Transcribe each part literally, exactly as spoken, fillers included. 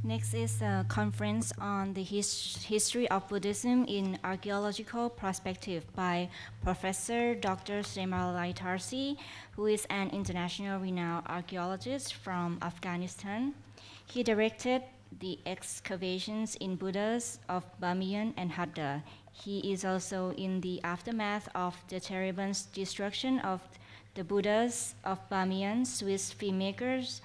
Next is a conference on the his history of Buddhism in archaeological perspective by Professor Doctor Srimalai Tarsi, who is an international renowned archaeologist from Afghanistan. He directed the excavations in Buddhas of Bamiyan and Hadda. He is also in the aftermath of the terrible destruction of the Buddhas of Bamiyan, Swiss filmmakers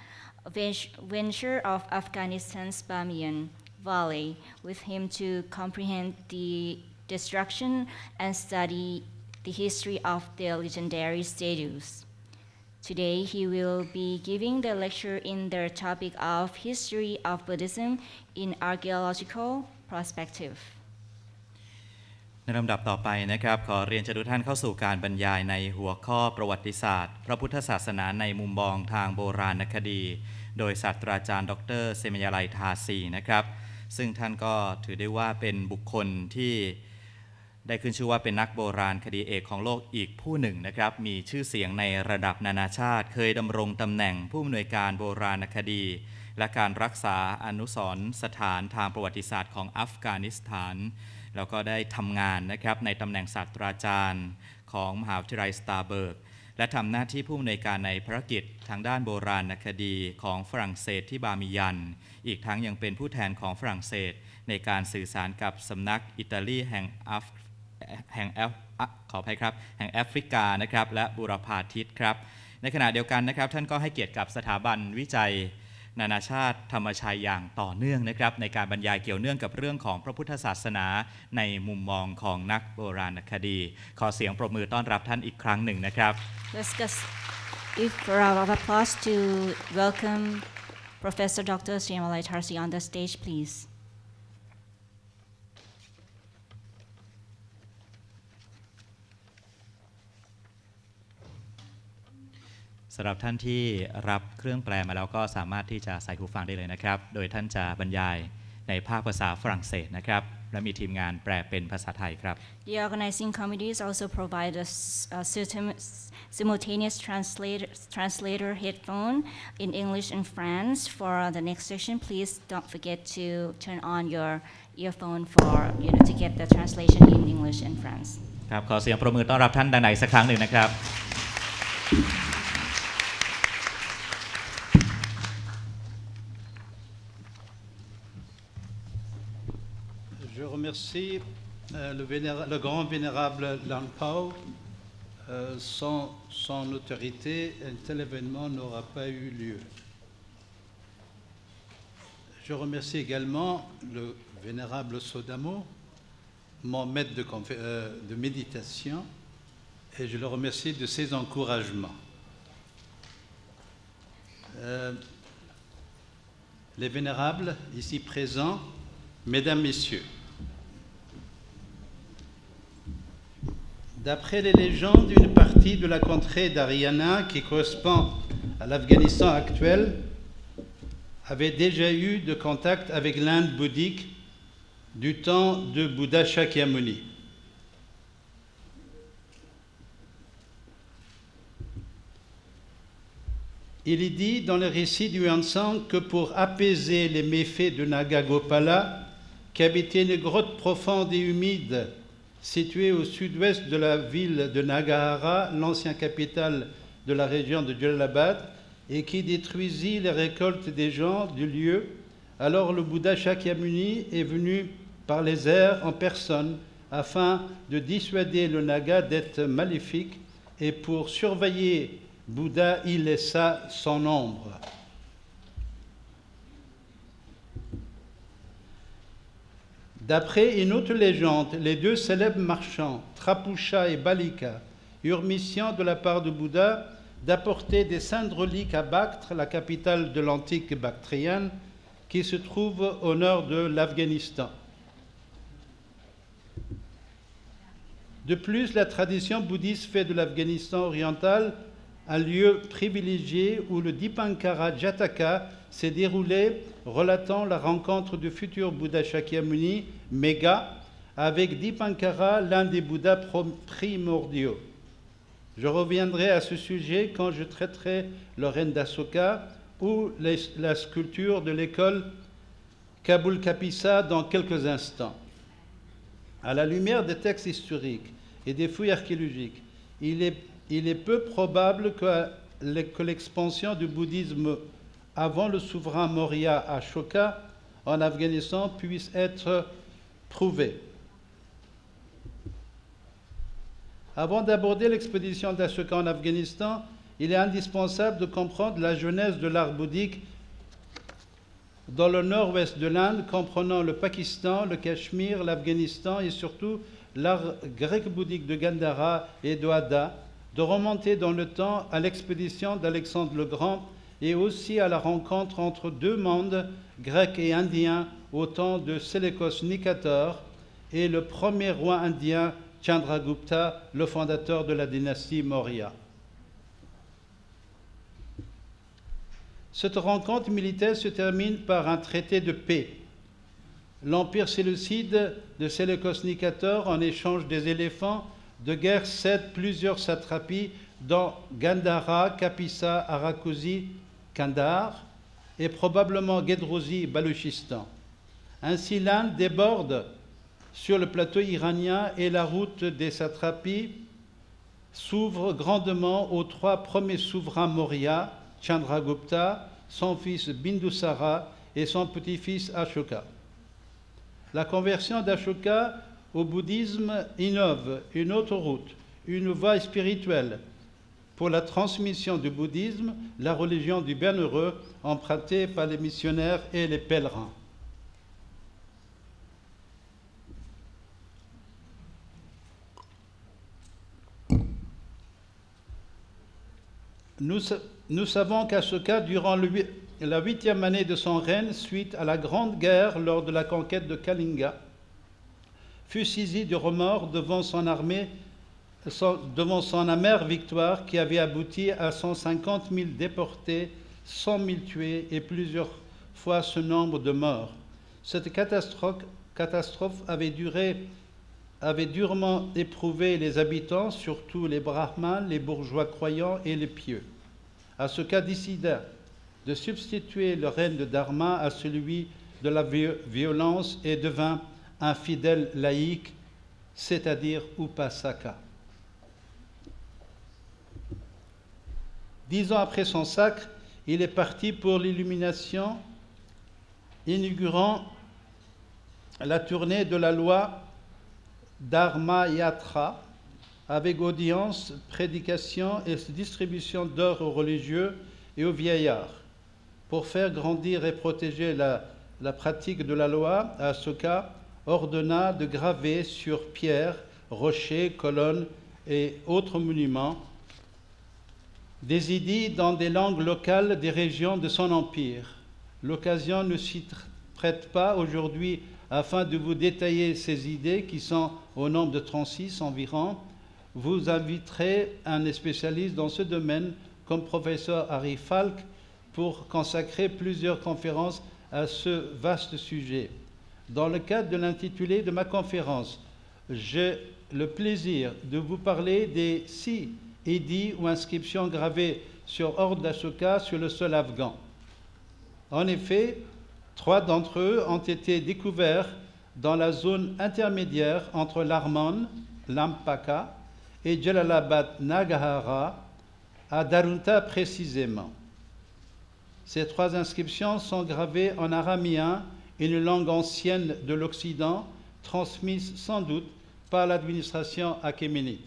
venture of Afghanistan's Bamiyan Valley with him to comprehend the destruction and study the history of the legendary statues. Today, he will be giving the lecture in the topic of history of Buddhism in archaeological perspective. ในลำดับต่อไปนะครับขอเรียนเชิญทุกท่านเข้าสู่การบรรยายในหัวข้อประวัติศาสตร์พระพุทธศาสนาในมุมมองทางโบราณคดีโดยศาสตราจารย์ดรเซมยาไลทาซีนะครับซึ่งท่านก็ถือได้ว่าเป็นบุคคลที่ได้ขึ้นชื่อว่าเป็นนักโบราณคดีเอกของโลกอีกผู้หนึ่งนะครับมีชื่อเสียงในระดับนานาชาติเคยดำรงตำแหน่งผู้อำนวยการโบราณคดีและการรักษาอนุสรณ์สถานทางประวัติศาสตร์ของอัฟกานิสถานแล้วก็ได้ทำงานนะครับในตำแหน่งศาสตราจารย์ของมหาวิทยาลัยสตาร์เบิร์กและทำหน้าที่ผู้อำนวยการในภารกิจทางด้านโบราณคดีของฝรั่งเศสที่บามิยันอีกทั้งยังเป็นผู้แทนของฝรั่งเศสในการสื่อสารกับสำนักอิตาลีแห่งอัฟแห่งแอฟขออภัยครับแห่งแอฟริกานะครับและบูรพาทิศครับในขณะเดียวกันนะครับท่านก็ให้เกียรติกับสถาบันวิจัยนานาชาติธรรมชัยอย่างต่อเนื่องนะครับในการบรรยายเกี่ยวเนื่องกับเรื่องของพระพุทธศาสนาในมุมมองของนักโบราณคดีขอเสียงปรบมือต้อนรับท่านอีกครั้งหนึ่งนะครับ Let's just give a round of applause to welcome Professor Doctor Srimalai Tarsi on the stage, please. สำหรับท่านที่รับเครื่องแปลมาแล้วก็สามารถที่จะใส่หูฟังได้เลยนะครับโดยท่านจะบรรยายในภาคภาษาฝรั่งเศสนะครับและมีทีมงานแปลเป็นภาษาไทยครับ The organizing committees also provide a simultaneous translator translator headphone in English and French. For the next session, please don't forget to turn on your earphone for you know to get the translation in English and French. ครับขอเสียงปรบมือต้อนรับท่านดังๆอีกสักครั้งหนึ่งนะครับ Je remercie euh, le, vénéra, le grand vénérable Lan Pao. Euh, sans son autorité, un tel événement n'aura pas eu lieu. Je remercie également le vénérable Sodamo, mon maître de, euh, de méditation, et je le remercie de ses encouragements. Euh, les vénérables ici présents, mesdames, messieurs, d'après les légendes, une partie de la contrée d'Haryana, qui correspond à l'Afghanistan actuel, avait déjà eu de contact avec l'Inde bouddhique du temps de Bouddha Shakyamuni. Il est dit dans le récit du Huanshan que pour apaiser les méfaits de Nagagopala, qui habitait une grotte profonde et humide située au sud-ouest de la ville de Nagahara, l'ancienne capitale de la région de Jalalabad, et qui détruisit les récoltes des gens du lieu, alors le Bouddha Shakyamuni est venu par les airs en personne afin de dissuader le Naga d'être maléfique, et pour surveiller Bouddha, il laissa son ombre. D'après une autre légende, les deux célèbres marchands, Trapusha et Balika, eurent mission de la part de Bouddha d'apporter des saintes reliques à Bactre, la capitale de l'antique bactrienne, qui se trouve au nord de l'Afghanistan. De plus, la tradition bouddhiste fait de l'Afghanistan oriental un lieu privilégié où le Dipankara Jataka s'est déroulé, relatant la rencontre du futur Bouddha Shakyamuni, Megha, avec Dipankara, l'un des Bouddhas primordiaux. Je reviendrai à ce sujet quand je traiterai le règne d'Asoka ou les, la sculpture de l'école Kabul Kapisa dans quelques instants. À la lumière des textes historiques et des fouilles archéologiques, il est, il est peu probable que, que l'expansion du bouddhisme avant le souverain Maurya Ashoka en Afghanistan puisse être prouvée. Avant d'aborder l'expédition d'Ashoka en Afghanistan, il est indispensable de comprendre la genèse de l'art bouddhique dans le nord-ouest de l'Inde, comprenant le Pakistan, le Cachemire, l'Afghanistan et surtout l'art grec bouddhique de Gandhara et d'Oada, de remonter dans le temps à l'expédition d'Alexandre le Grand et aussi à la rencontre entre deux mondes, grecs et indiens, au temps de Séleucos Nicator et le premier roi indien Chandragupta, le fondateur de la dynastie Maurya. Cette rencontre militaire se termine par un traité de paix. L'empire séleucide de Séleucos Nicator, en échange des éléphants de guerre, cède plusieurs satrapies dont Gandhara, Kapisa, Arakusi, Kandahar et probablement Gedrouzi, Baluchistan. Ainsi, l'Inde déborde sur le plateau iranien et la route des satrapies s'ouvre grandement aux trois premiers souverains Maurya, Chandragupta, son fils Bindusara et son petit-fils Ashoka. La conversion d'Ashoka au bouddhisme innove une autre route, une voie spirituelle pour la transmission du bouddhisme, la religion du bienheureux empruntée par les missionnaires et les pèlerins. Nous, nous savons qu'Ashoka, durant le, la huitième année de son règne, suite à la Grande Guerre lors de la conquête de Kalinga, fut saisi de remords devant son armée, son, devant son amère victoire qui avait abouti à cent cinquante mille déportés, cent mille tués et plusieurs fois ce nombre de morts. Cette catastrophe, catastrophe avait, duré, avait durement éprouvé les habitants, surtout les brahmanes, les bourgeois croyants et les pieux. Ashoka décida de substituer le règne de Dharma à celui de la violence et devint un fidèle laïque, c'est-à-dire Upasaka. Dix ans après son sacre, il est parti pour l'illumination, inaugurant la tournée de la loi Dharma Yatra, avec audience, prédication et distribution d'or aux religieux et aux vieillards. Pour faire grandir et protéger la, la pratique de la loi, Ashoka ordonna de graver sur pierres, rochers, colonnes et autres monuments des édits dans des langues locales des régions de son empire. L'occasion ne s'y prête pas aujourd'hui afin de vous détailler ces idées qui sont au nombre de trente-six environ. Vous inviterez un spécialiste dans ce domaine comme professeur Harry Falk pour consacrer plusieurs conférences à ce vaste sujet. Dans le cadre de l'intitulé de ma conférence, j'ai le plaisir de vous parler des six édits ou inscriptions gravées sur ordre d'Ashoka sur le sol afghan. En effet, trois d'entre eux ont été découverts dans la zone intermédiaire entre l'Arman, l'Ampaka et Jalalabad Nagahara, à Darunta précisément. Ces trois inscriptions sont gravées en araméen, une langue ancienne de l'Occident, transmise sans doute par l'administration achéménide.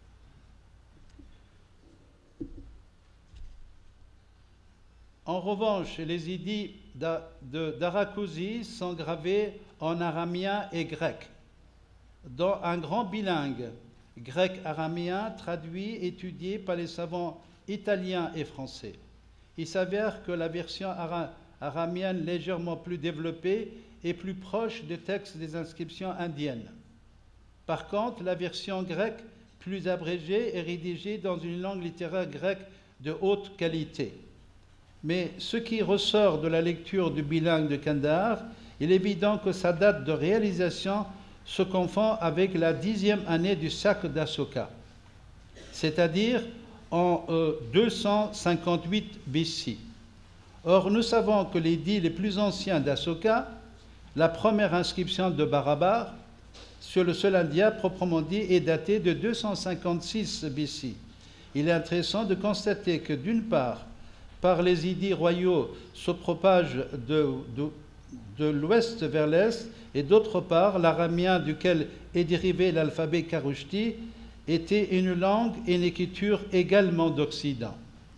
En revanche, les édits d'Arakusi sont gravés en araméen et grec, dont un grand bilingue grec-araméen traduit et étudié par les savants italiens et français. Il s'avère que la version ara araméenne légèrement plus développée est plus proche des textes des inscriptions indiennes. Par contre, la version grecque plus abrégée est rédigée dans une langue littéraire grecque de haute qualité. Mais ce qui ressort de la lecture du bilingue de Kandahar, il est évident que sa date de réalisation se confond avec la dixième année du siècle d'Ashoka, c'est-à-dire en euh, deux cent cinquante-huit B C. Or, nous savons que les édits les plus anciens d'Ashoka La première inscription de Barabar sur le sol indien proprement dit est datée de deux cent cinquante-six B C. Il est intéressant de constater que d'une part, par les édits royaux, se propage de, de, de l'ouest vers l'est, et d'autre part, l'aramien duquel est dérivé l'alphabet Kharoshthi était une langue et une écriture également d'Occident.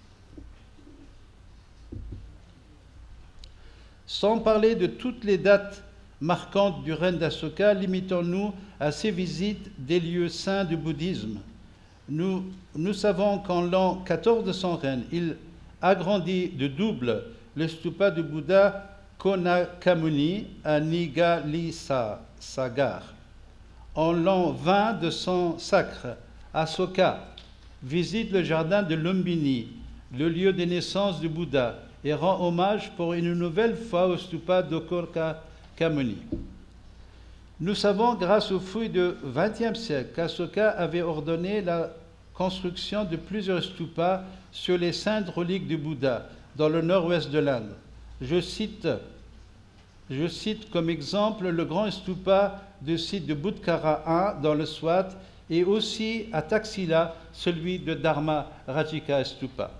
Sans parler de toutes les dates marquantes du règne d'Asoka, limitons-nous à ces visites des lieux saints du bouddhisme. Nous, nous savons qu'en l'an quatorze cents Rennes, il agrandit de double le stupa du Bouddha Konakamuni à Nigalisagar. En l'an vingt de son sacre, Asoka visite le jardin de Lumbini, le lieu de naissance du Bouddha, et rend hommage pour une nouvelle fois au stupa d'Okorka Kamuni. Nous savons, grâce aux fouilles du vingtième siècle, qu'Asoka avait ordonné la construction de plusieurs stupas sur les saintes reliques du Bouddha dans le nord-ouest de l'Inde. Je cite, je cite comme exemple le grand stupa du site de Budkara un dans le Swat et aussi à Taxila celui de Dharma Rajika Stupa.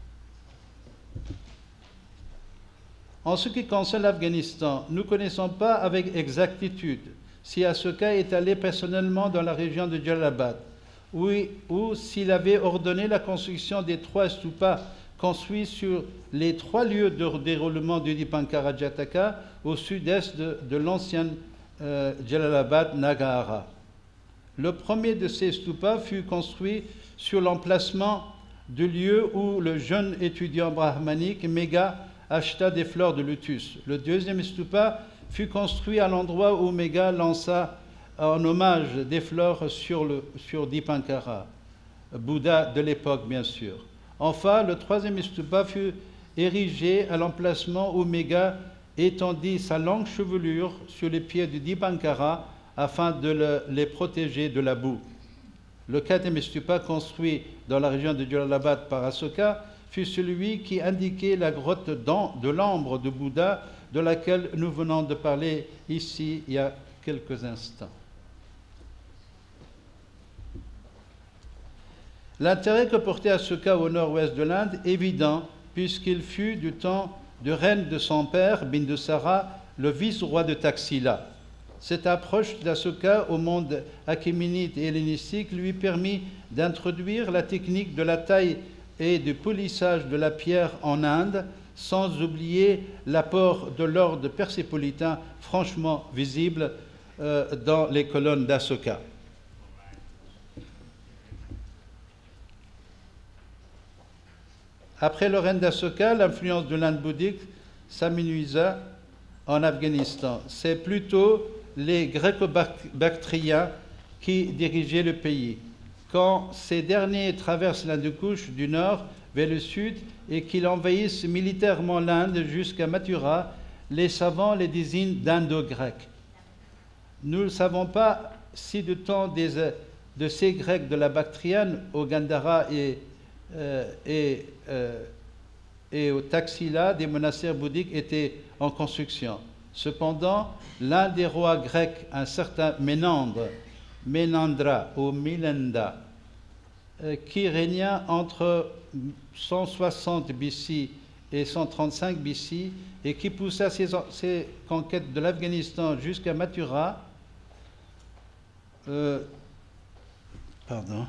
En ce qui concerne l'Afghanistan, nous ne connaissons pas avec exactitude si Asoka est allé personnellement dans la région de Jalalabad, ou, ou s'il avait ordonné la construction des trois stupas construits sur les trois lieux de déroulement du Dipankara Jataka au sud-est de, de l'ancienne euh, Jalalabad Nagara. Le premier de ces stupas fut construit sur l'emplacement du lieu où le jeune étudiant brahmanique Megha acheta des fleurs de lotus. Le deuxième stupa fut construit à l'endroit où Megha lança en hommage des fleurs sur, le, sur Dipankara, Bouddha de l'époque bien sûr. Enfin, le troisième stupa fut érigé à l'emplacement où Megha étendit sa longue chevelure sur les pieds de Dipankara afin de le, les protéger de la boue. Le quatrième stupa construit dans la région de Jalalabad par Asoka fut celui qui indiquait la grotte de l'ambre de Bouddha de laquelle nous venons de parler ici il y a quelques instants. L'intérêt que portait Asoka au nord-ouest de l'Inde est évident puisqu'il fut du temps de règne de son père, Bindusara, le vice-roi de Taxila. Cette approche d'Asoka au monde achéménide et hellénistique lui permit d'introduire la technique de la taille et du polissage de la pierre en Inde, sans oublier l'apport de l'ordre persépolitain franchement visible euh, dans les colonnes d'Asoka. Après le règne d'Asoka, l'influence de l'Inde bouddhique s'amenuisa en Afghanistan. C'est plutôt les Gréco-Bactriens qui dirigeaient le pays. Quand ces derniers traversent l'Hindou-Kush du nord vers le sud et qu'ils envahissent militairement l'Inde jusqu'à Mathura, les savants les désignent d'indo-grecs. Nous ne savons pas si du temps des, de ces Grecs de la Bactriane au Gandhara et, euh, et, euh, et au Taxila, des monastères bouddhiques étaient en construction. Cependant, l'un des rois grecs, un certain Ménandre, Ménandra ou Milenda, euh, qui régna entre cent soixante B C et cent trente-cinq B C et qui poussa ses, ses conquêtes de l'Afghanistan jusqu'à Mathura. Euh, pardon.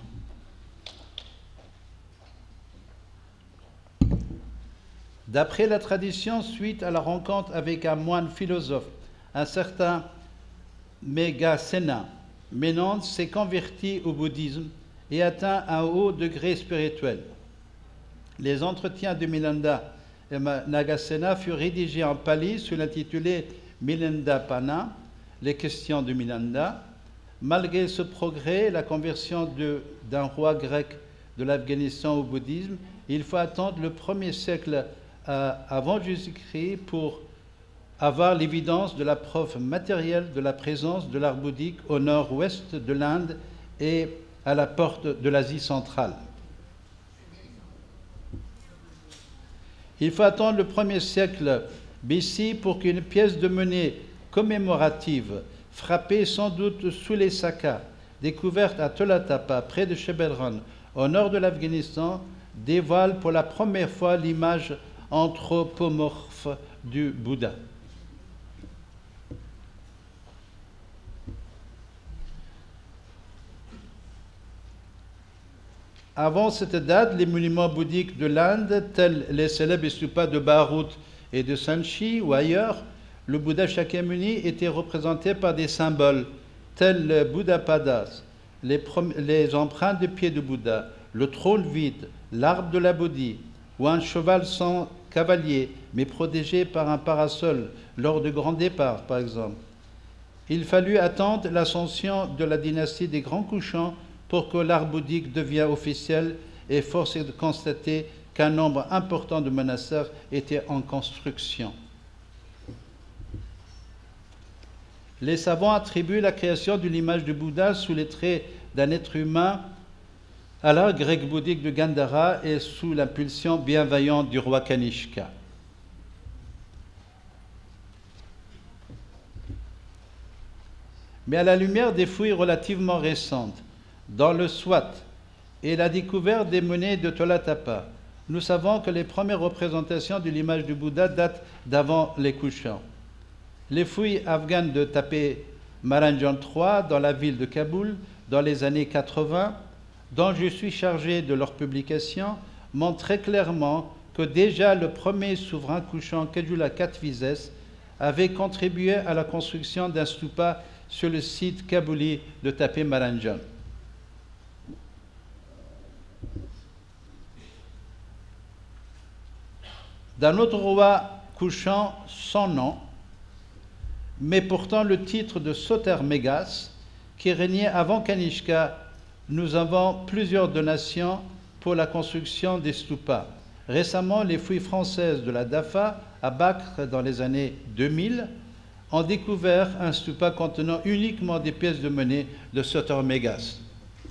D'après la tradition, suite à la rencontre avec un moine philosophe, un certain Mégasena, Ménandre s'est converti au bouddhisme et atteint un haut degré spirituel. Les entretiens de Milanda et Nagasena furent rédigés en pali sous l'intitulé Milendapana, les questions de Milanda. Malgré ce progrès, la conversion d'un roi grec de l'Afghanistan au bouddhisme, il faut attendre le premier siècle euh, avant Jésus-Christ pour avoir l'évidence de la preuve matérielle de la présence de l'art bouddhique au nord-ouest de l'Inde et à la porte de l'Asie centrale. Il faut attendre le premier siècle B C pour qu'une pièce de monnaie commémorative frappée sans doute sous les Sakas, découverte à Tolatapa, près de Shebelran, au nord de l'Afghanistan, dévoile pour la première fois l'image anthropomorphe du Bouddha. Avant cette date, les monuments bouddhiques de l'Inde, tels les célèbres stupas de Bharut et de Sanchi ou ailleurs, le Bouddha Shakyamuni était représenté par des symboles tels le Bouddha Padas, les, les empreintes de pieds de Bouddha, le trône vide, l'arbre de la Bodhi, ou un cheval sans cavalier, mais protégé par un parasol lors de grands départs, par exemple. Il fallut attendre l'ascension de la dynastie des Grands Couchants pour que l'art bouddhique devienne officiel, et force est de constater qu'un nombre important de monastères était en construction. Les savants attribuent la création de l'image du Bouddha sous les traits d'un être humain à l'art grec bouddhique de Gandhara et sous l'impulsion bienveillante du roi Kanishka. Mais à la lumière des fouilles relativement récentes, dans le Swat et la découverte des monnaies de Tolatapa, nous savons que les premières représentations de l'image du Bouddha datent d'avant les Kushans. Les fouilles afghanes de Tapé Maranjan trois dans la ville de Kaboul dans les années quatre-vingts, dont je suis chargé de leur publication, montrent très clairement que déjà le premier souverain couchant, Kedula Katvises, avait contribué à la construction d'un stupa sur le site kabouli de Tapé Maranjan. D'un autre roi couchant sans nom, mais pourtant le titre de Soter-Mégas, qui régnait avant Kanishka, nous avons plusieurs donations pour la construction des stupas. Récemment, les fouilles françaises de la Dafa, à Bakr dans les années deux mille, ont découvert un stupa contenant uniquement des pièces de monnaie de Soter-Mégas.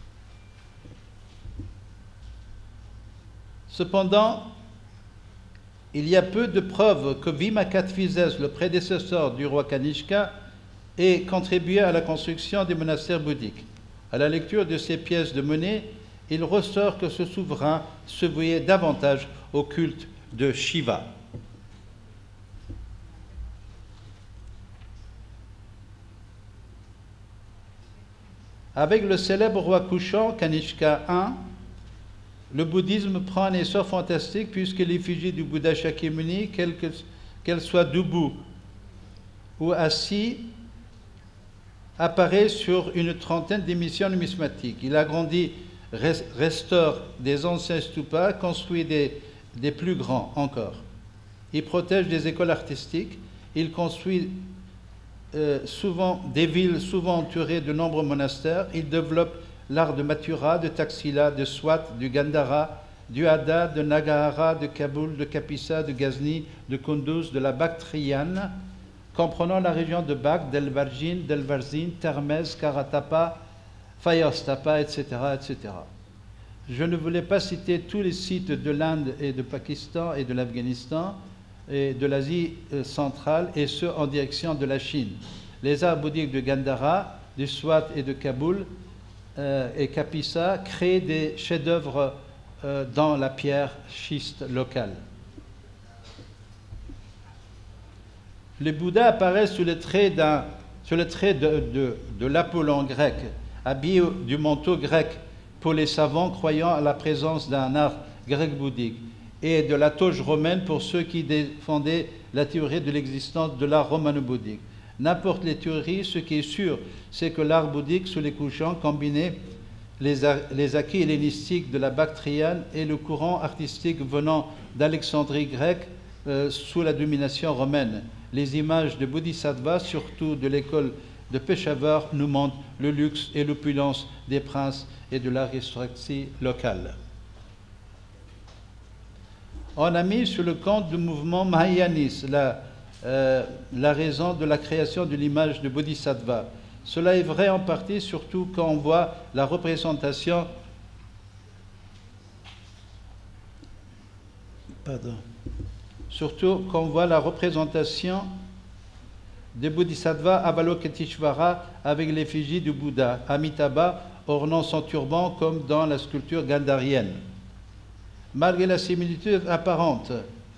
Cependant, il y a peu de preuves que Vima Katvises, le prédécesseur du roi Kanishka, ait contribué à la construction des monastères bouddhiques. À la lecture de ces pièces de monnaie, il ressort que ce souverain se vouait davantage au culte de Shiva. Avec le célèbre roi couchant, Kanishka I, le bouddhisme prend un essor fantastique puisque l'effigie du Bouddha Shakyamuni, quelle qu'elle soit debout ou assis, apparaît sur une trentaine d'émissions numismatiques. Il agrandit, restaure des anciens stupas, construit des, des plus grands encore. Il protège des écoles artistiques. Il construit euh, souvent des villes souvent entourées de nombreux monastères. Il développe l'art de Mathura, de Taxila, de Swat, du Gandhara, du Hadda, de Nagahara, de Kaboul, de Kapisa, de Ghazni, de Kunduz, de la Bactriane, comprenant la région de Bak, d'Elvarjin, d'Elvarzin, Termez, Karatapa, Fayastapa, et cetera, et cetera. Je ne voulais pas citer tous les sites de l'Inde et du Pakistan et de l'Afghanistan et de l'Asie centrale, et ceux en direction de la Chine. Les arts bouddhiques de Gandhara, du Swat et de Kaboul euh, et Kapisa créent des chefs-d'œuvre euh, dans la pierre schiste locale. Le Bouddha apparaît sous le trait, d'un, sur le trait de, de, de l'Apollon grec, habillé du manteau grec pour les savants croyant à la présence d'un art grec-bouddhique, et de la toge romaine pour ceux qui défendaient la théorie de l'existence de l'art romano-bouddhique. N'importe les théories, ce qui est sûr, c'est que l'art bouddhique sous les couchants combinait les, les acquis hellénistiques de la Bactriane et le courant artistique venant d'Alexandrie grecque euh, sous la domination romaine. Les images de Bodhisattvas, surtout de l'école de Peshawar, nous montrent le luxe et l'opulence des princes et de l'aristocratie locale. On a mis sur le compte du mouvement Mahayanisme la, euh, la raison de la création de l'image de Bodhisattva. Cela est vrai en partie, surtout quand on voit la représentation Pardon. Surtout quand on voit la représentation de Bodhisattva Avalokiteshvara avec l'effigie du Bouddha, Amitabha ornant son turban comme dans la sculpture gandharienne. Malgré la similitude apparente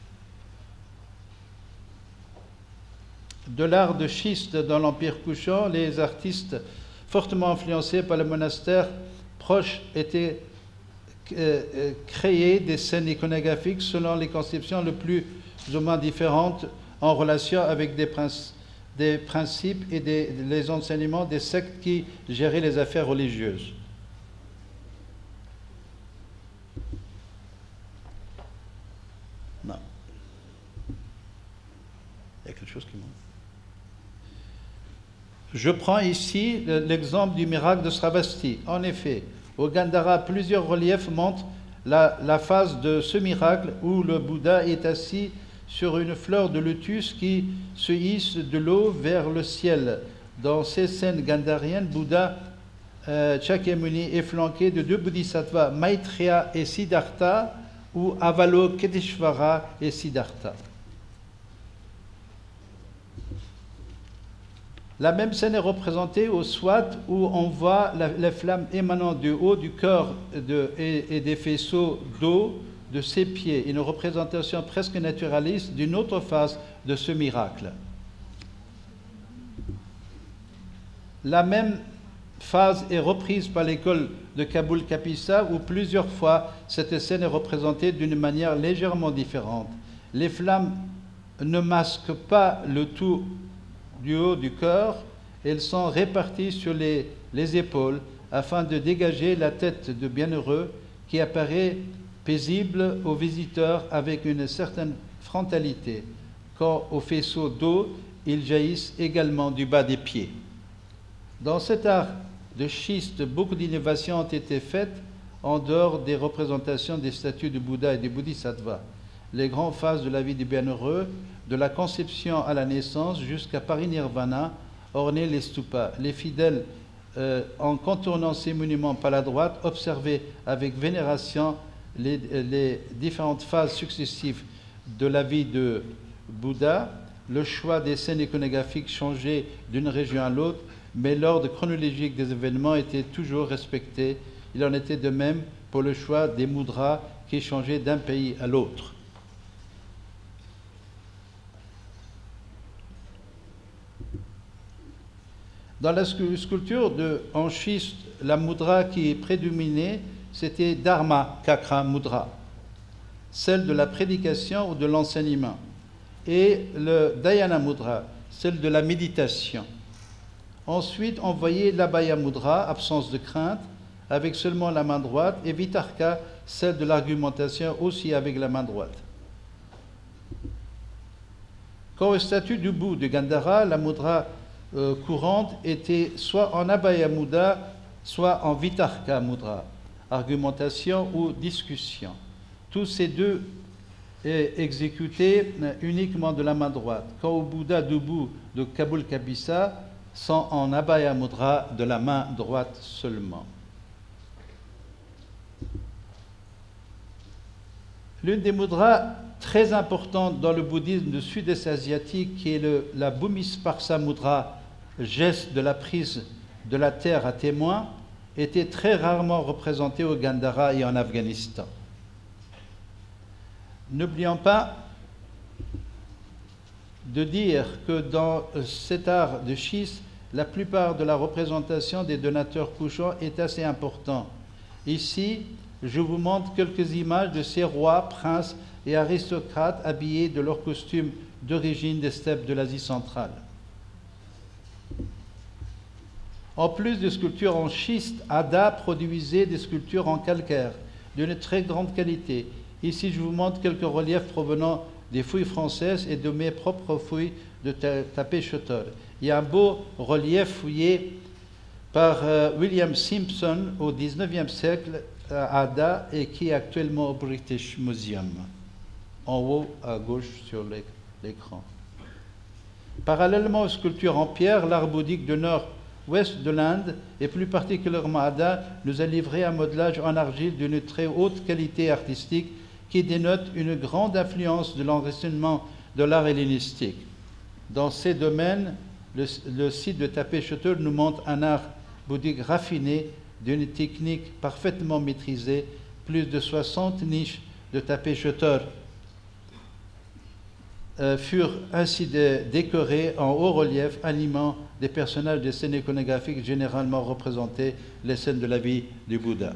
de l'art de schiste dans l'Empire couchant, les artistes fortement influencés par le monastère proche étaient euh, créés des scènes iconographiques selon les conceptions les plus ou moins différentes en relation avec des, princi des principes et des, les enseignements des sectes qui géraient les affaires religieuses. Non. Il y a quelque chose qui manque. Je prends ici l'exemple du miracle de Sravasti. En effet, au Gandhara, plusieurs reliefs montrent la, la phase de ce miracle où le Bouddha est assis sur une fleur de lotus qui se hisse de l'eau vers le ciel. Dans ces scènes gandhariennes, Bouddha euh, Shakyamuni est flanqué de deux bodhisattvas, Maitreya et Siddhartha, ou Avalokiteshvara et Siddhartha. La même scène est représentée au Swat où on voit la, les flammes émanant du haut du cœur de, et, et des faisceaux d'eau de ses pieds, une représentation presque naturaliste d'une autre phase de ce miracle. La même phase est reprise par l'école de Kabul Kapisa où plusieurs fois cette scène est représentée d'une manière légèrement différente. Les flammes ne masquent pas le tout du haut du corps, elles sont réparties sur les, les épaules afin de dégager la tête de bienheureux qui apparaît paisible aux visiteurs avec une certaine frontalité, quand au faisceau d'eau, ils jaillissent également du bas des pieds. Dans cet art de schiste, beaucoup d'innovations ont été faites en dehors des représentations des statues du Bouddha et des Bodhisattvas. Les grandes phases de la vie du bienheureux, de la conception à la naissance jusqu'à Parinirvana, ornaient les stupas. Les fidèles, euh, en contournant ces monuments par la droite, observaient avec vénération les, les différentes phases successives de la vie de Bouddha. Le choix des scènes iconographiques changeait d'une région à l'autre, mais l'ordre chronologique des événements était toujours respecté. Il en était de même pour le choix des mudras qui changeaient d'un pays à l'autre. Dans la sculpture de, en schiste, la mudra qui prédominait, c'était Dharma Kakra Mudra, celle de la prédication ou de l'enseignement, et le Dhyana Mudra, celle de la méditation. Ensuite, on voyait l'Abhaya Mudra, absence de crainte, avec seulement la main droite, et Vitarka, celle de l'argumentation, aussi avec la main droite. Quant au statut du bout de Gandhara, la mudra euh, courante était soit en Abhaya Mudra, soit en Vitarka Mudra, argumentation ou discussion. Tous ces deux est exécutés uniquement de la main droite. Quant au Bouddha debout de Kabul Kapisa, sont en Abhaya Mudra de la main droite seulement. L'une des mudras très importantes dans le bouddhisme du sud-est asiatique, qui est le, la Bhumisparsa Mudra, geste de la prise de la terre à témoin, était très rarement représentée au Gandhara et en Afghanistan. N'oublions pas de dire que dans cet art de schiste, la plupart de la représentation des donateurs couchants est assez importante. Ici, je vous montre quelques images de ces rois, princes et aristocrates habillés de leurs costumes d'origine des steppes de l'Asie centrale. En plus de sculptures en schiste, Ada produisait des sculptures en calcaire d'une très grande qualité. Ici, je vous montre quelques reliefs provenant des fouilles françaises et de mes propres fouilles de Tapé-Chotol. Il y a un beau relief fouillé par euh, William Simpson au dix-neuvième siècle à Ada et qui est actuellement au British Museum, en haut à gauche sur l'écran. Parallèlement aux sculptures en pierre, l'art bouddhique du nord-ouest de l'Inde, et plus particulièrement Ada, nous a livré un modelage en argile d'une très haute qualité artistique qui dénote une grande influence de l'enracinement de l'art hellénistique. Dans ces domaines, le, le site de Tapé Chotor nous montre un art bouddhique raffiné, d'une technique parfaitement maîtrisée, plus de soixante niches de Tapé Chotor euh, furent ainsi dé décorées en haut relief, animant des personnages de scènes iconographiques généralement représentés les scènes de la vie du Bouddha.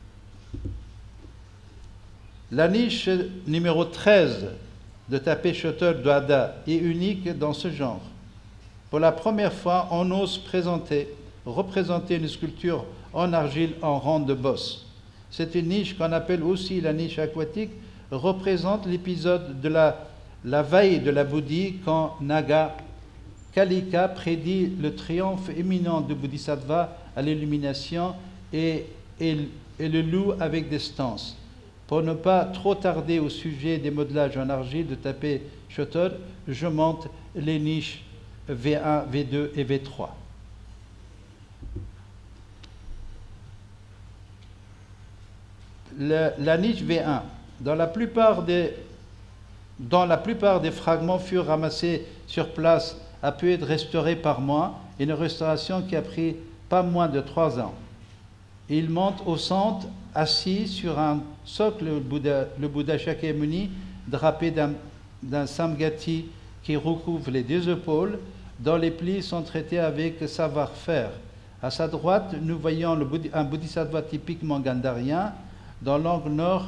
La niche numéro treize de Tapé Chotor Dwada est unique dans ce genre. Pour la première fois, on ose présenter, représenter une sculpture en argile en rang de bosse. Cette niche, qu'on appelle aussi la niche aquatique, représente l'épisode de la, la veille de la Bouddhie quand Naga Kalika prédit le triomphe imminent du Bodhisattva à l'illumination et, et, et le loue avec des stances. Pour ne pas trop tarder au sujet des modelages en argile de Tapé Chotor, je monte les niches V un, V deux et V trois. Le, la niche V un, dans la plupart des, dont la plupart des fragments furent ramassés sur place, a pu être restaurée par moi, une restauration qui a pris pas moins de trois ans. Il monte au centre, assis sur un socle, le Bouddha, le Bouddha Shakyamuni, drapé d'un samgati qui recouvre les deux épaules, dont les plis sont traités avec savoir-faire. À sa droite, nous voyons le, un bodhisattva typiquement gandharien, dans l'angle nord,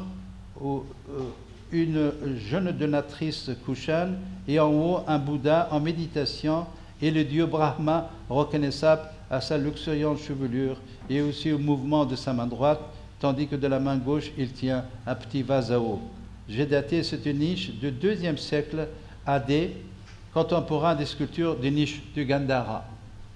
une jeune donatrice couchane, et en haut, un Bouddha en méditation, et le dieu Brahma reconnaissable à sa luxuriante chevelure et aussi au mouvement de sa main droite, tandis que de la main gauche, il tient un petit vase à eau. J'ai daté cette niche du deuxième siècle A D, contemporain des sculptures des niches du Gandhara.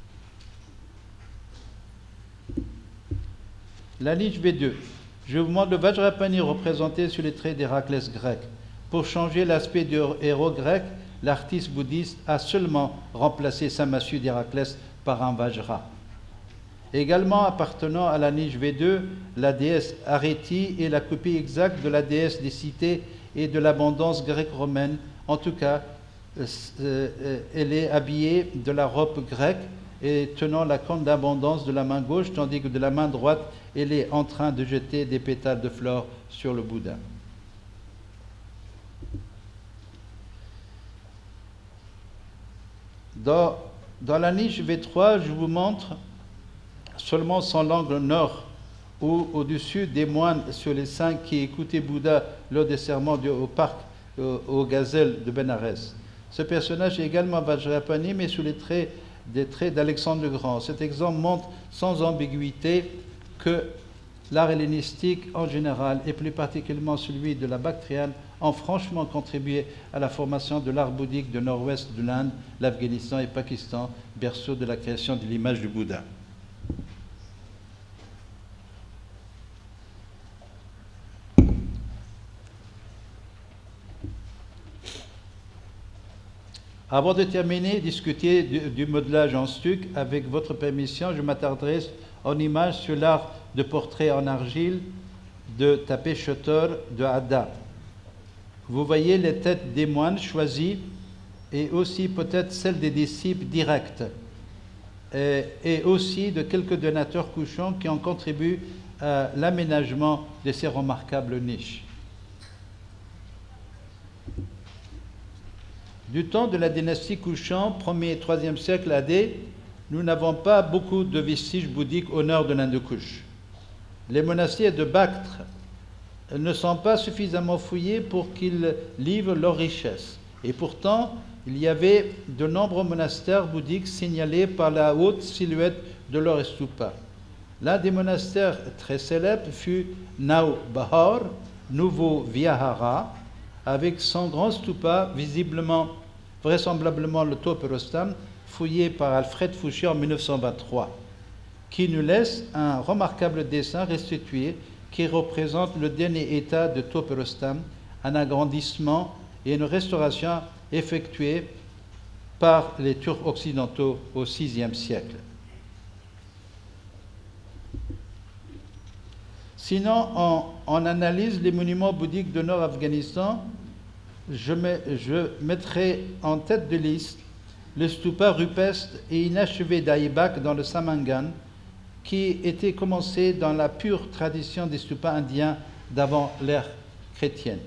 La niche V deux. Je vous montre le Vajrapani représenté sur les traits d'Héraclès grec. Pour changer l'aspect du héros grec, l'artiste bouddhiste a seulement remplacé sa massue d'Héraclès par un Vajra. Également appartenant à la niche V deux, la déesse Areti est la copie exacte de la déesse des cités et de l'abondance grecque-romaine. En tout cas, elle est habillée de la robe grecque et tenant la corne d'abondance de la main gauche, tandis que de la main droite, elle est en train de jeter des pétales de fleurs sur le Bouddha. Dans, dans la niche V trois, je vous montre seulement son l'angle nord, où au-dessus des moines sur les cinq qui écoutaient Bouddha lors des serments du, au parc au, au gazelle de Bénarès. Ce personnage est également Vajrapani, mais sous les traits, des traits d'Alexandre le Grand. Cet exemple montre sans ambiguïté que l'art hellénistique en général, et plus particulièrement celui de la Bactriane, ont franchement contribué à la formation de l'art bouddhique du nord-ouest de l'Inde, l'Afghanistan et le Pakistan, berceau de la création de l'image du Bouddha. Avant de terminer et discuter du, du modelage en stuc, avec votre permission, je m'attarderai en image sur l'art de portrait en argile de Tapé Chotor de Hadda. Vous voyez les têtes des moines choisis et aussi peut-être celles des disciples directs et, et aussi de quelques donateurs couchants qui ont contribué à l'aménagement de ces remarquables niches. Du temps de la dynastie Kushan, premier et troisième siècle A D, nous n'avons pas beaucoup de vestiges bouddhiques au nord de l'Inde-Kush. Les monastères de Bactre ne sont pas suffisamment fouillés pour qu'ils livrent leurs richesses. Et pourtant, il y avait de nombreux monastères bouddhiques signalés par la haute silhouette de leur stupa. L'un des monastères très célèbres fut Nau Bahar, Nouveau Vihara, avec son grand stupa, visiblement, vraisemblablement le Toperostam, fouillé par Alfred Fouché en mille neuf cent vingt-trois, qui nous laisse un remarquable dessin restitué qui représente le dernier état de Toperostam, un agrandissement et une restauration effectuée par les Turcs occidentaux au sixième siècle. Sinon, on, on analyse les monuments bouddhiques de Nord-Afghanistan. Je, met, je mettrai en tête de liste le stupa rupestre et inachevé d'Aibak dans le Samangan, qui était commencé dans la pure tradition des stupas indiens d'avant l'ère chrétienne.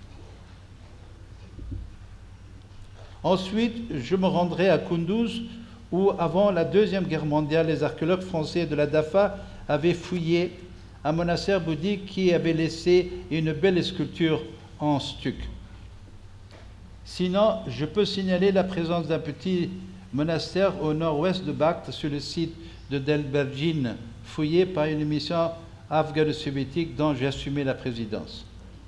Ensuite, je me rendrai à Kunduz, où, avant la Deuxième Guerre mondiale, les archéologues français de la D A F A avaient fouillé un monastère bouddhique qui avait laissé une belle sculpture en stuc. Sinon, je peux signaler la présence d'un petit monastère au nord-ouest de Bakhta, sur le site de Delbergine, fouillé par une mission afghano-soviétique dont j'ai assumé la présidence.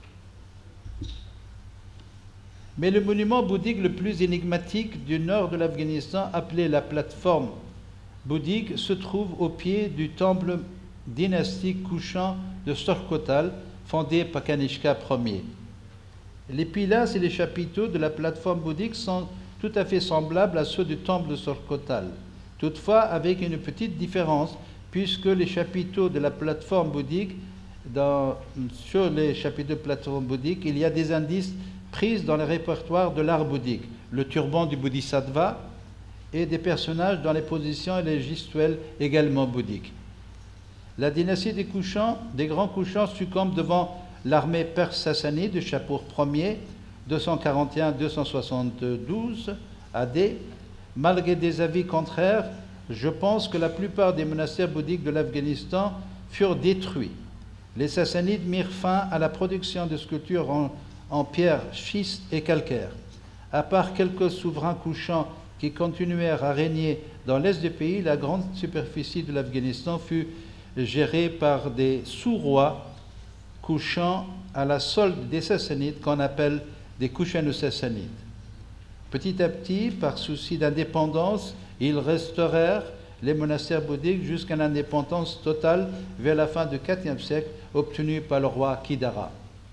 Mais le monument bouddhique le plus énigmatique du nord de l'Afghanistan, appelé la plateforme bouddhique, se trouve au pied du temple dynastique couchant de Sorkotal, fondé par Kanishka Ier. Les pilastres et les chapiteaux de la plateforme bouddhique sont tout à fait semblables à ceux du temple de Sorkotal, toutefois avec une petite différence, puisque les chapiteaux de la plateforme bouddhique, dans, sur les chapiteaux de la plateforme bouddhique, il y a des indices pris dans le répertoire de l'art bouddhique, le turban du bodhisattva et des personnages dans les positions et les gestuels également bouddhiques. La dynastie des couchants, des grands couchants succombe devant l'armée perse sassanide de Shapur Ier, deux cent quarante et un à deux cent soixante-douze A D. Malgré des avis contraires, je pense que la plupart des monastères bouddhiques de l'Afghanistan furent détruits. Les Sassanides mirent fin à la production de sculptures en, en pierre, schiste et calcaire. À part quelques souverains couchants qui continuèrent à régner dans l'est du pays, la grande superficie de l'Afghanistan fut gérée par des sous-rois couchant à la solde des Sassanides, qu'on appelle des Kushano-Sassanides. Petit à petit, par souci d'indépendance, ils restaurèrent les monastères bouddhiques jusqu'à l'indépendance totale vers la fin du quatrième siècle, obtenue par le roi Kidara.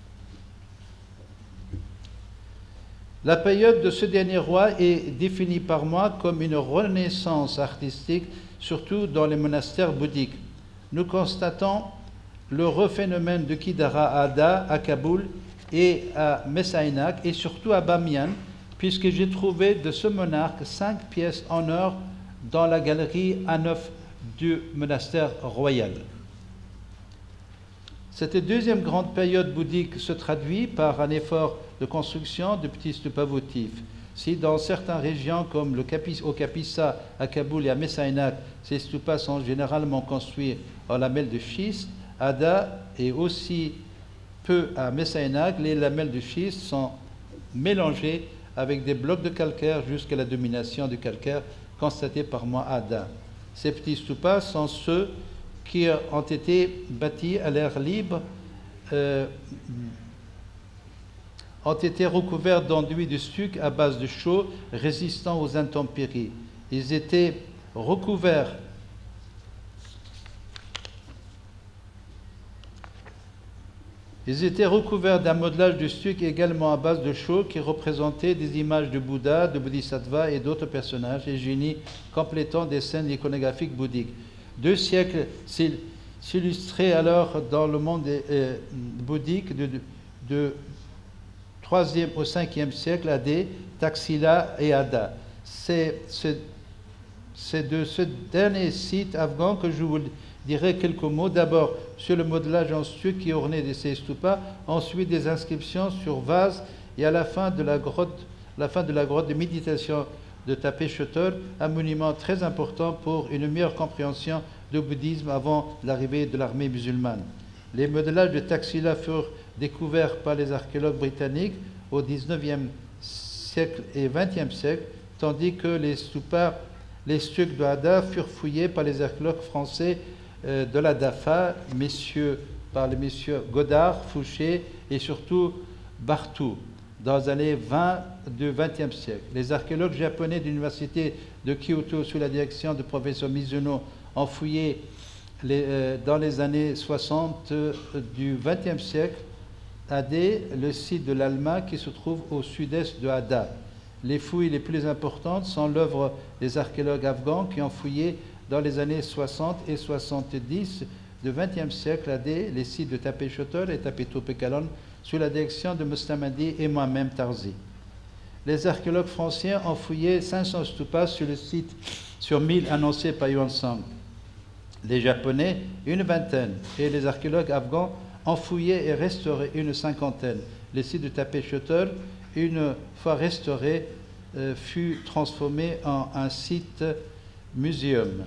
La période de ce dernier roi est définie par moi comme une renaissance artistique, surtout dans les monastères bouddhiques. Nous constatons le rephénomène de Kidara à Ada, à Kaboul et à Messaïnak, et surtout à Bamiyan, puisque j'ai trouvé de ce monarque cinq pièces en or dans la galerie A neuf du monastère royal. Cette deuxième grande période bouddhique se traduit par un effort de construction de petits stupas votifs. Si dans certaines régions comme le Kapis, au Kapisa, à Kaboul et à Messaïnak, ces stupas sont généralement construits en lamelles de schiste, à Ada et aussi peu à Messaïnak, les lamelles de schiste sont mélangées avec des blocs de calcaire jusqu'à la domination du calcaire constatée par moi à Ada. Ces petits stupas sont ceux qui ont été bâtis à l'air libre, euh, ont été recouverts d'enduits de stuc à base de chaux résistants aux intempéries. Ils étaient recouverts Ils étaient recouverts d'un modelage de stuc également à base de chaux qui représentait des images de Bouddha, de Bodhisattva et d'autres personnages et génies complétant des scènes iconographiques bouddhiques. Deux siècles s'illustraient alors dans le monde euh, bouddhique de, de, de troisième au cinquième siècle A D, Taxila et Ada. C'est de ce dernier site afghan que je vous dirai quelques mots. D'abord sur le modelage en stuc qui ornait de ces stupas, ensuite des inscriptions sur vase et à la fin de la grotte, la fin de la grotte de méditation de Tapé-Chotor, un monument très important pour une meilleure compréhension du bouddhisme avant l'arrivée de l'armée musulmane. Les modelages de Taxila furent découverts par les archéologues britanniques au dix-neuvième siècle et vingtième siècle, tandis que les stupas, les stucs de Ada furent fouillés par les archéologues français euh, de la D A F A, messieurs, par les messieurs Godard, Fouché et surtout Bartou, dans les années vingt du vingtième siècle. Les archéologues japonais de l'université de Kyoto, sous la direction du professeur Mizuno, ont fouillé les, euh, dans les années soixante euh, du vingtième siècle A D, le site de l'Alma qui se trouve au sud-est de Ada. Les fouilles les plus importantes sont l'œuvre des archéologues afghans qui ont fouillé dans les années soixante et soixante-dix du vingtième siècle A D les sites de Tapé-Chotor et Tapé-Topekalan sous la direction de Mustamadi et moi-même Tarzi. les archéologues français ont fouillé cinq cents stupas sur le site sur mille annoncés par Yuan Sang. Les Japonais, une vingtaine, et les archéologues afghans ont fouillé et restauré une cinquantaine. Le site de Tapé-Chotor, une fois restauré, euh, fut transformé en un site muséum.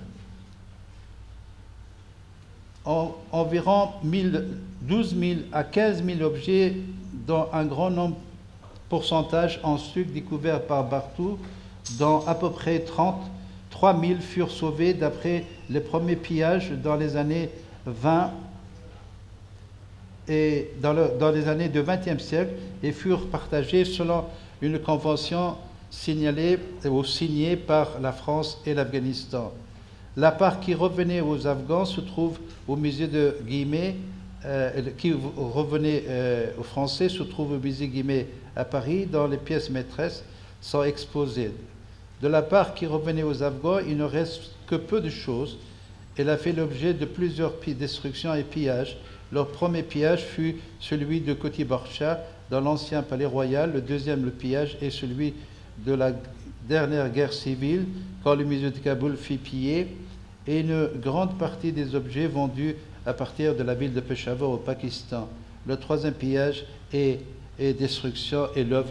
En, environ douze mille à quinze mille objets, dont un grand nombre pourcentage en stuc découvert par Barthou, dont à peu près trente-trois mille furent sauvés d'après les premiers pillages dans les années vingt et dans, le, dans les années du vingtième siècle et furent partagés selon une convention signalée ou signée par la France et l'Afghanistan. La part qui revenait aux Afghans se trouve au musée de Guimet, euh, qui revenait euh, aux Français se trouve au musée Guimet à Paris, dont les pièces maîtresses sont exposées. De la part qui revenait aux Afghans, il ne reste que peu de choses. Elle a fait l'objet de plusieurs destructions et pillages. Leur premier pillage fut celui de Koti-Barsha dans l'ancien palais royal. Le deuxième, le pillage, est celui de la dernière guerre civile, quand le musée de Kaboul fut pillé, et une grande partie des objets vendus à partir de la ville de Peshawar au Pakistan. Le troisième pillage et, et destruction est l'œuvre.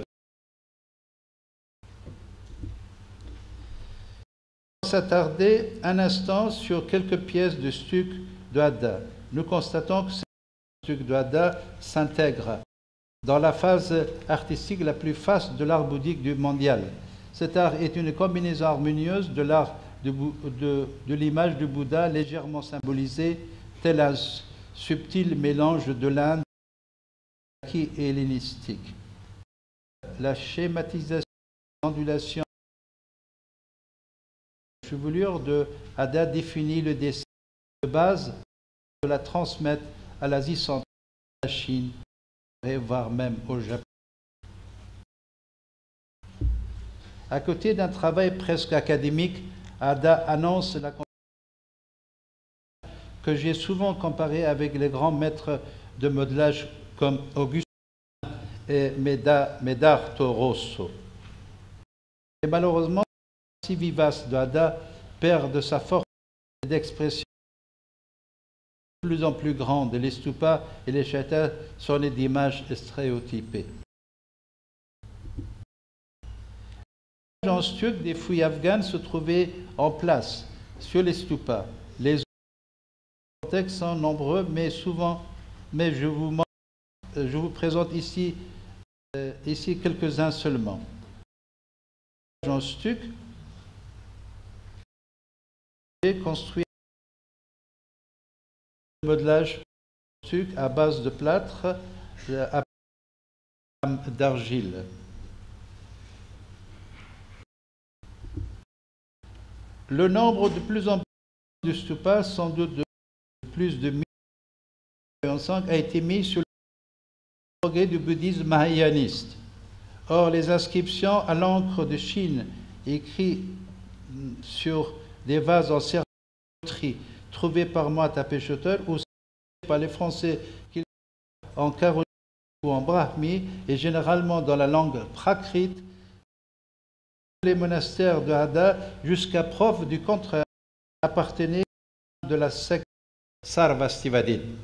On va s'attarder un instant sur quelques pièces de stuc de Hadda. Nous constatons que ces stucs de Hadda s'intègrent dans la phase artistique la plus faste de l'art bouddhique du mondial. Cet art est une combinaison harmonieuse de l'art de, de, de l'image du Bouddha légèrement symbolisée, tel un subtil mélange de l'Inde et hellénistique. La schématisation, l'ondulation, la chevelure de Hadda définit le dessin de base de la transmettre à l'Asie centrale, à la Chine, et voire même au Japon. À côté d'un travail presque académique, Hadda annonce la que j'ai souvent comparé avec les grands maîtres de modelage comme Auguste et Medardo Rosso. Et malheureusement, la si vivace de Hadda perd de sa force d'expression de plus en plus grande. Les stupas et les châteaux sont nés d'images stéréotypées. En stuc, des fouilles afghanes se trouvaient en place sur les stupas. Les textes sont nombreux, mais souvent, mais je vous, montre, je vous présente ici, euh, ici quelques-uns seulement. En stuc, construit un modelage stuc à base de plâtre à d'argile. Le nombre de plus en plus de stupas, sans doute de plus de mille, a été mis sur le progrès du bouddhisme mahayaniste. Or, les inscriptions à l'encre de Chine, écrites sur des vases en céramique trouvés par moi à Tapé-Chotor, ou par les Français qui en Caroline ou en Brahmi, et généralement dans la langue prakrite, les monastères de Hadda, jusqu'à preuve du contraire, appartenaient de la secte Sarvastivadin.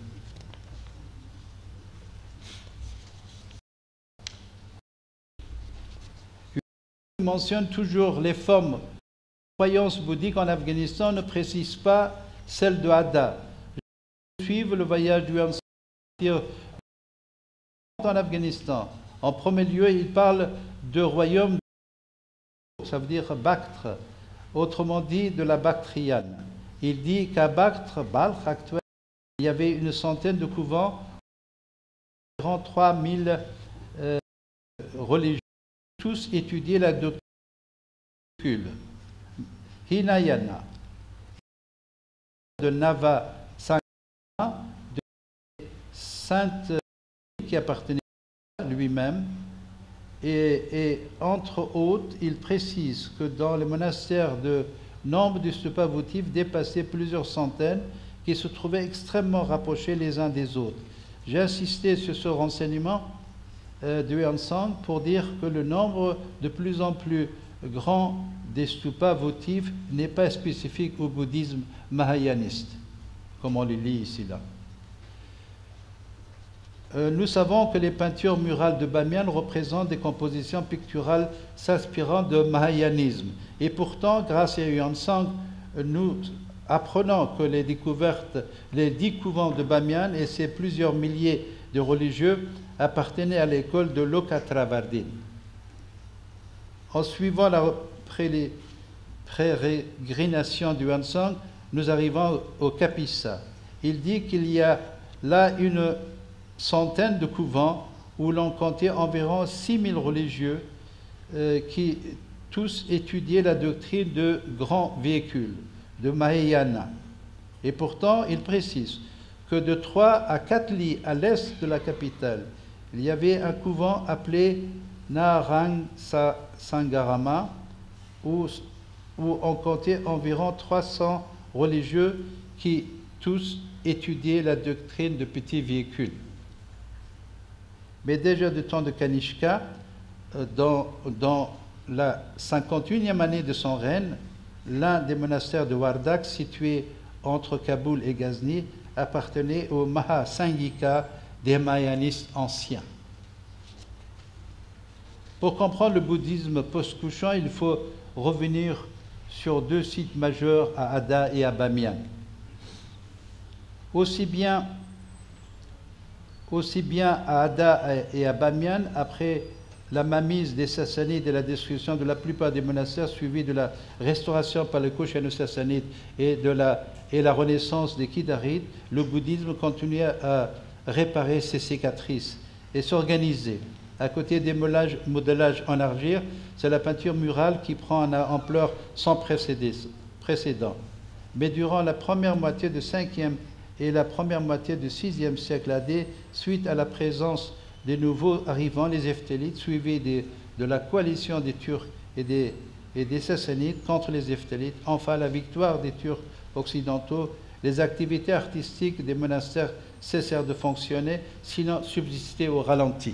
Il mentionne toujours les formes de croyances bouddhiques en Afghanistan, ne précise pas celles de Hadda. Je vais suivre le voyage du Yuan Sang en Afghanistan. En premier lieu, il parle de royaume, ça veut dire Bactre, autrement dit de la Bactriane. Il dit qu'à Bactre, Balkh actuel, il y avait une centaine de couvents, environ trois mille euh, religieux, tous étudiaient la doctrine Hinayana, de Nava Sangha, de Sainte qui appartenait à lui-même. Et, et entre autres, il précise que dans les monastères, de nombre de stupas votifs dépassait plusieurs centaines qui se trouvaient extrêmement rapprochés les uns des autres. J'ai insisté sur ce renseignement euh, de Huanshan pour dire que le nombre de plus en plus grand des stupas votifs n'est pas spécifique au bouddhisme mahayaniste, comme on le lit ici là. Euh, nous savons que les peintures murales de Bamiyan représentent des compositions picturales s'inspirant de mahayanisme. Et pourtant, grâce à Huanshan, nous apprenons que les découvertes, les dix couvents de Bamiyan et ses plusieurs milliers de religieux appartenaient à l'école de Lokatravardin. En suivant la pérégrination de Huanshan, nous arrivons au Kapisa. Il dit qu'il y a là une centaine de couvents où l'on comptait environ six mille religieux euh, qui tous étudiaient la doctrine de grands véhicules, de Mahayana. Et pourtant, il précise que de trois à quatre lits à l'est de la capitale, il y avait un couvent appelé Narangsangarama où, où on comptait environ trois cents religieux qui tous étudiaient la doctrine de petits véhicules. Mais déjà du temps de Kanishka, dans, dans la cinquante-et-unième année de son règne, l'un des monastères de Wardak, situé entre Kaboul et Ghazni, appartenait au Mahasangika des Mahayanistes anciens. Pour comprendre le bouddhisme post-couchant, il faut revenir sur deux sites majeurs à Ada et à Bamiyan. Aussi bien Aussi bien à Ada et à Bamiyan, après la mainmise des Sassanides et la destruction de la plupart des monastères, suivie de la restauration par les Koshano-Sassanides et, de la, et la renaissance des Kidarides, le bouddhisme continuait à réparer ses cicatrices et s'organiser. À côté des modélages en argile, c'est la peinture murale qui prend une ampleur sans précédent. Mais durant la première moitié du cinquième et la première moitié du sixième siècle A D, suite à la présence des nouveaux arrivants, les Héphtalites, suivis de, de la coalition des Turcs et des, et des Sassanides contre les Héphtalites, enfin la victoire des Turcs occidentaux, les activités artistiques des monastères cessèrent de fonctionner, sinon subsistaient au ralenti.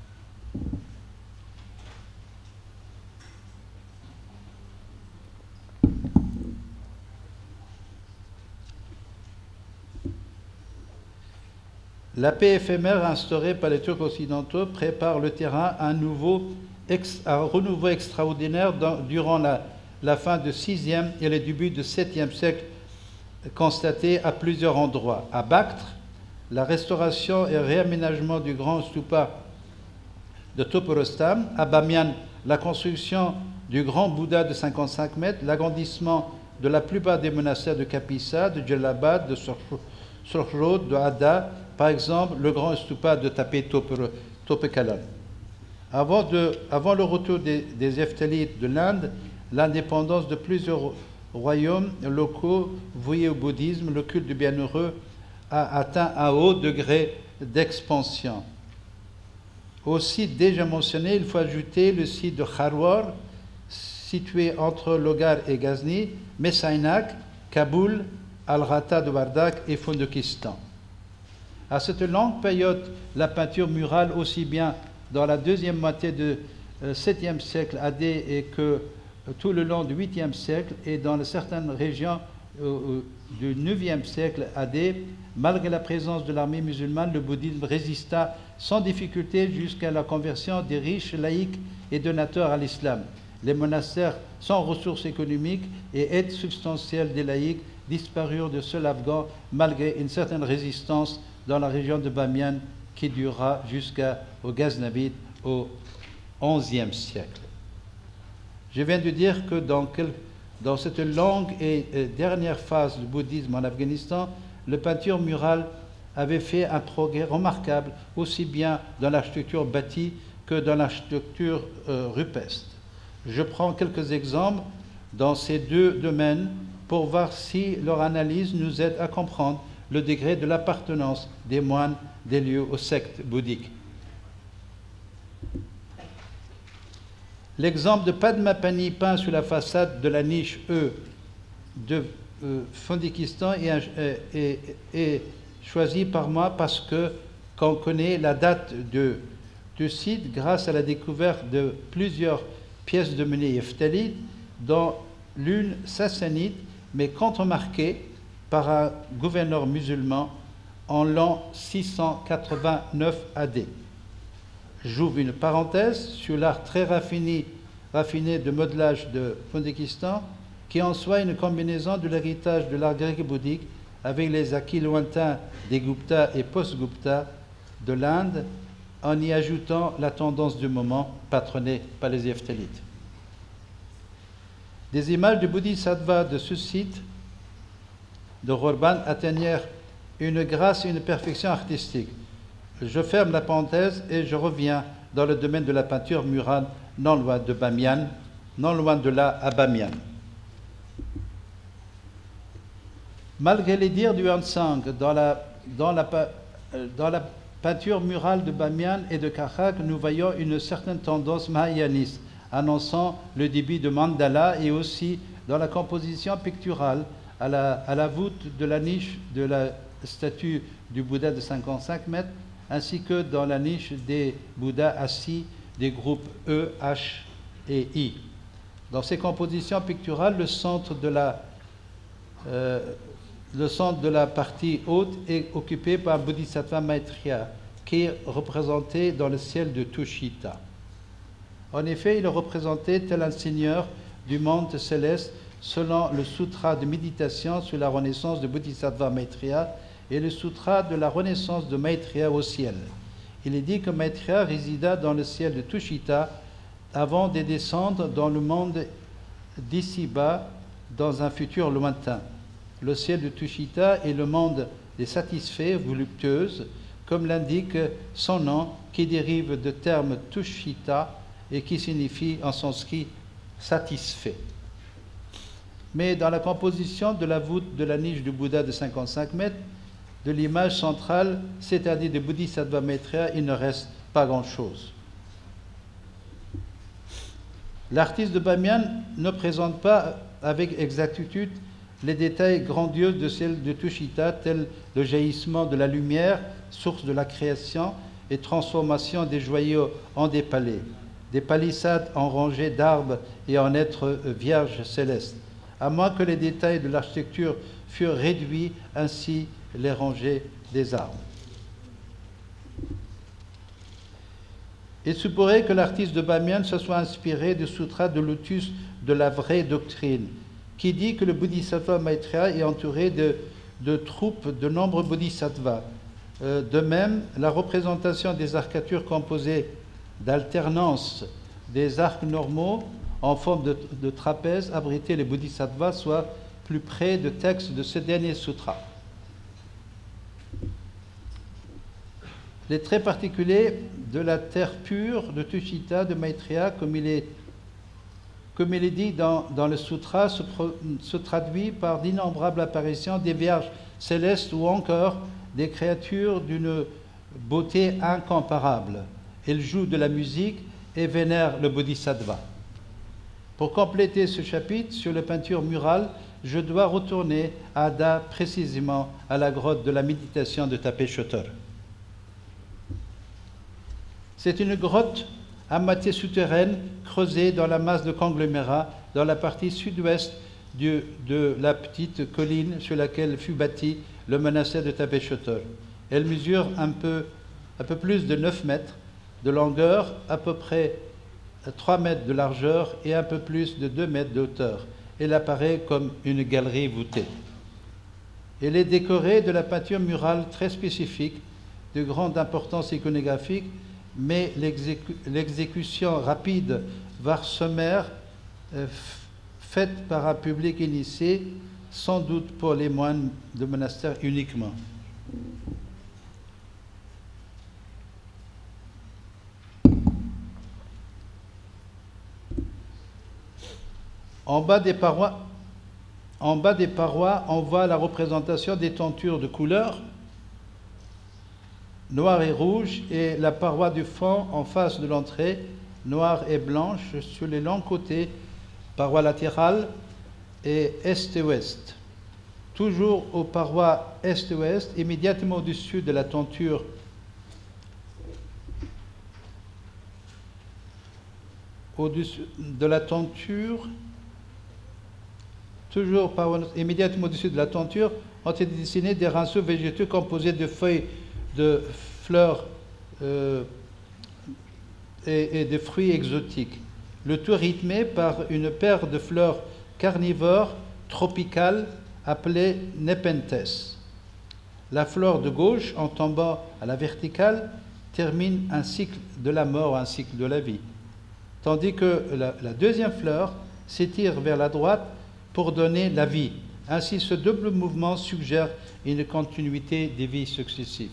La paix éphémère instaurée par les Turcs occidentaux prépare le terrain à un, nouveau, un renouveau extraordinaire dans, durant la, la fin du sixième et le début du septième siècle, constaté à plusieurs endroits. À Bactre, la restauration et réaménagement du grand stupa de Toporostam. À Bamiyan, la construction du grand Bouddha de cinquante-cinq mètres, l'agrandissement de la plupart des monastères de Kapisa, de Djellabad, de Sorjod, de Ada, par exemple, le grand stupa de Tapé Topekalan. Avant, de, avant le retour des, des Héphtalites de l'Inde, l'indépendance de plusieurs royaumes locaux voués au bouddhisme, le culte du bienheureux a atteint un haut degré d'expansion. Au site déjà mentionné, il faut ajouter le site de Kharwar, situé entre Logar et Ghazni, Messainak, Kaboul, Al-Rata de Wardak et Fondokistan. À cette longue période, la peinture murale, aussi bien dans la deuxième moitié du septième siècle A D et que tout le long du huitième siècle et dans certaines régions euh, du neuvième siècle A D, malgré la présence de l'armée musulmane, le bouddhisme résista sans difficulté jusqu'à la conversion des riches laïcs et donateurs à l'islam. Les monastères sans ressources économiques et aide substantielle des laïcs disparurent de sol afghan malgré une certaine résistance dans la région de Bamiyan qui durera jusqu'au Ghaznavid au onzième siècle. Je viens de dire que dans, quel, dans cette longue et, et dernière phase du bouddhisme en Afghanistan, la peinture murale avait fait un progrès remarquable aussi bien dans l'architecture bâtie que dans l'architecture euh, rupestre. Je prends quelques exemples dans ces deux domaines pour voir si leur analyse nous aide à comprendre le degré de l'appartenance des moines des lieux aux sectes bouddhiques. L'exemple de Padmapani peint sur la façade de la niche E de euh, Fondikistan est, est, est choisi par moi parce que qu'on connaît la date de, du site grâce à la découverte de plusieurs pièces de monnaie efthalite, dont l'une sassanide, mais contremarquée par un gouverneur musulman en l'an six cent quatre-vingt-neuf A D. J'ouvre une parenthèse sur l'art très raffiné, raffiné de modelage de Pondikistan, qui en soi une combinaison de l'héritage de l'art grec et bouddhique avec les acquis lointains des Gupta et post-Gupta de l'Inde, en y ajoutant la tendance du moment patronnée par les Hephthalites. Des images de Bodhisattva de ce site de Rorban atteignèrent une grâce et une perfection artistique. Je ferme la parenthèse et je reviens dans le domaine de la peinture murale, non loin de Bamiyan, non loin de là à Bamiyan. Malgré les dires du Yuan Sang, dans la, dans la, dans la peinture murale de Bamiyan et de Kachak, nous voyons une certaine tendance mahayaniste, annonçant le début de mandala, et aussi dans la composition picturale à la, à la voûte de la niche de la statue du Bouddha de cinquante-cinq mètres, ainsi que dans la niche des Bouddhas assis des groupes E, H et I. Dans ces compositions picturales, le centre de la, euh, le centre de la partie haute est occupé par Bodhisattva Maitreya, qui est représenté dans le ciel de Tushita. En effet, il est représenté tel un seigneur du monde céleste selon le sutra de méditation sur la renaissance de Bodhisattva Maitreya et le sutra de la renaissance de Maitreya au ciel. Il est dit que Maitreya résida dans le ciel de Tushita avant de descendre dans le monde d'ici-bas dans un futur lointain. Le ciel de Tushita est le monde des satisfaits, voluptueuses, comme l'indique son nom, qui dérive du terme Tushita et qui signifie en sanskrit satisfait. Mais dans la composition de la voûte de la niche du Bouddha de cinquante-cinq mètres, de l'image centrale, c'est-à-dire de Bodhisattva Maitreya, il ne reste pas grand-chose. L'artiste de Bamiyan ne présente pas avec exactitude les détails grandioses de celle de Tushita, tels le jaillissement de la lumière, source de la création et transformation des joyaux en des palais, des palissades en rangées d'arbres et en êtres vierges célestes, à moins que les détails de l'architecture furent réduits, ainsi les rangées des arbres. Il se pourrait que l'artiste de Bamiyan se soit inspiré du sutra de lotus de la vraie doctrine, qui dit que le Bodhisattva Maitreya est entouré de, de troupes de nombreux bodhisattvas. Euh, de même, la représentation des arcatures composées d'alternance des arcs normaux en forme de, de trapèze abritait les bodhisattvas, soit plus près du texte de ce dernier sutra. Les traits particuliers de la terre pure de Tushita de Maitreya, comme il est, comme il est dit dans, dans le sutra, se, pro, se traduit par d'innombrables apparitions des vierges célestes ou encore des créatures d'une beauté incomparable. Il joue de la musique et vénère le bodhisattva. Pour compléter ce chapitre sur la peinture murale, je dois retourner à Ada, précisément à la grotte de la méditation de Tapeshotor. C'est une grotte à moitié souterraine creusée dans la masse de conglomérat dans la partie sud-ouest de, de la petite colline sur laquelle fut bâti le monastère de Tapeshotor. Elle mesure un peu, un peu plus de neuf mètres de longueur, à peu près trois mètres de largeur et un peu plus de deux mètres de hauteur. Elle apparaît comme une galerie voûtée. Elle est décorée de la peinture murale très spécifique, de grande importance iconographique, mais l'exécu l'exécution rapide, voire sommaire, euh, faite par un public initié, sans doute pour les moines de monastère uniquement. En bas des parois, en bas des parois, on voit la représentation des tentures de couleurs, noire et rouge, et la paroi du fond en face de l'entrée, noire et blanche, sur les longs côtés, paroi latérale et est et ouest. Toujours aux parois est et ouest, immédiatement au-dessus de la tenture au-dessus de la tenture, toujours par, immédiatement au-dessus de la tenture, ont été dessinés des rinceaux végétaux composés de feuilles de fleurs euh, et, et de fruits exotiques. Le tout rythmé par une paire de fleurs carnivores tropicales appelées Nepenthes. La fleur de gauche, en tombant à la verticale, termine un cycle de la mort, un cycle de la vie. Tandis que la, la deuxième fleur s'étire vers la droite pour donner la vie. Ainsi, ce double mouvement suggère une continuité des vies successives.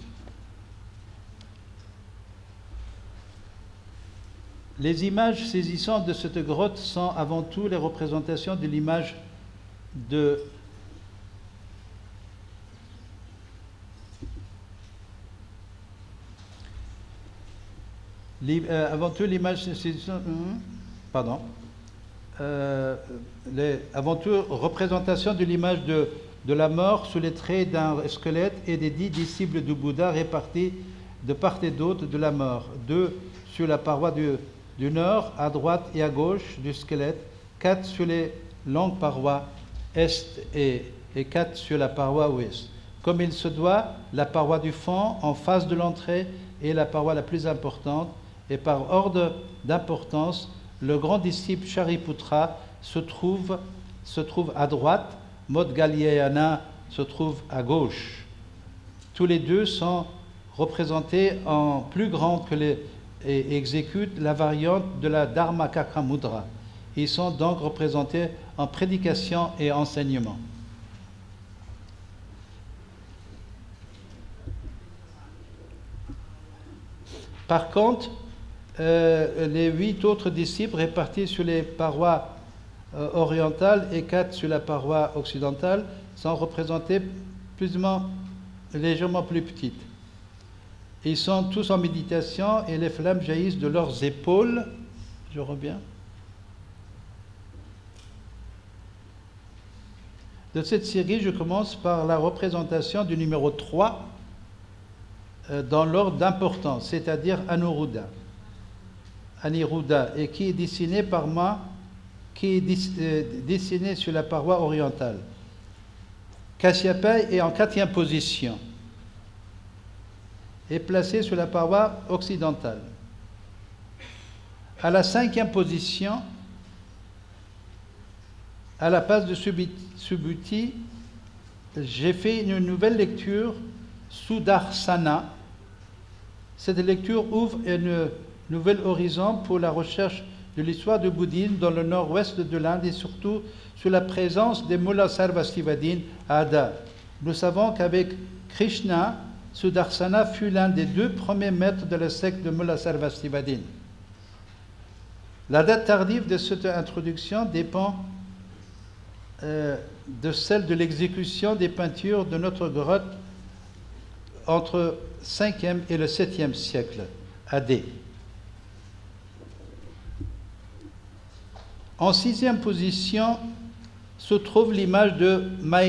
Les images saisissantes de cette grotte sont avant tout les représentations de l'image de euh, avant tout l'image saisissante, pardon, euh, les, avant tout représentation de l'image de, de la mort sous les traits d'un squelette et des dix disciples du Bouddha répartis de part et d'autre de la mort, deux sur la paroi du du nord à droite et à gauche du squelette, quatre sur les longues parois est et, et quatre sur la paroi ouest. Comme il se doit, la paroi du fond en face de l'entrée est la paroi la plus importante, et par ordre d'importance, le grand disciple Shariputra se trouve, se trouve à droite, Modgalyayana se trouve à gauche. Tous les deux sont représentés en plus grand que les et exécutent la variante de la Dharmakakra Mudra. Ils sont donc représentés en prédication et enseignement. Par contre, euh, les huit autres disciples répartis sur les parois euh, orientales et quatre sur la paroi occidentale sont représentés plus ou moins légèrement plus petites. Ils sont tous en méditation et les flammes jaillissent de leurs épaules. Je reviens. De cette série, je commence par la représentation du numéro trois euh, dans l'ordre d'importance, c'est-à-dire Anuruddha. Aniruddha, et qui est dessiné par moi, qui est dessiné sur la paroi orientale. Kasyapa est en quatrième position et placé sur la paroi occidentale. À la cinquième position, à la place de Subhuti, j'ai fait une nouvelle lecture, Sudarsana. Cette lecture ouvre un nouvel horizon pour la recherche de l'histoire du bouddhisme dans le nord-ouest de l'Inde et surtout sur la présence des Mullas Sarvastivadin à Ada. Nous savons qu'avec Krishna, Sudarsana fut l'un des deux premiers maîtres de la secte de Mullas Sarvastivadin. La date tardive de cette introduction dépend euh, de celle de l'exécution des peintures de notre grotte entre cinquième et le septième siècle A D. En sixième position se trouve l'image de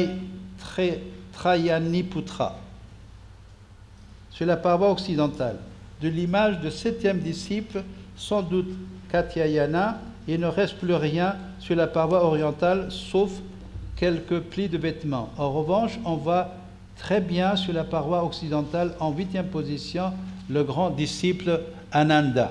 Maitreyaniputta sur la paroi occidentale. De l'image de septième disciple, sans doute Katyayana, il ne reste plus rien sur la paroi orientale, sauf quelques plis de vêtements. En revanche, on voit très bien sur la paroi occidentale, en huitième position, le grand disciple Ananda.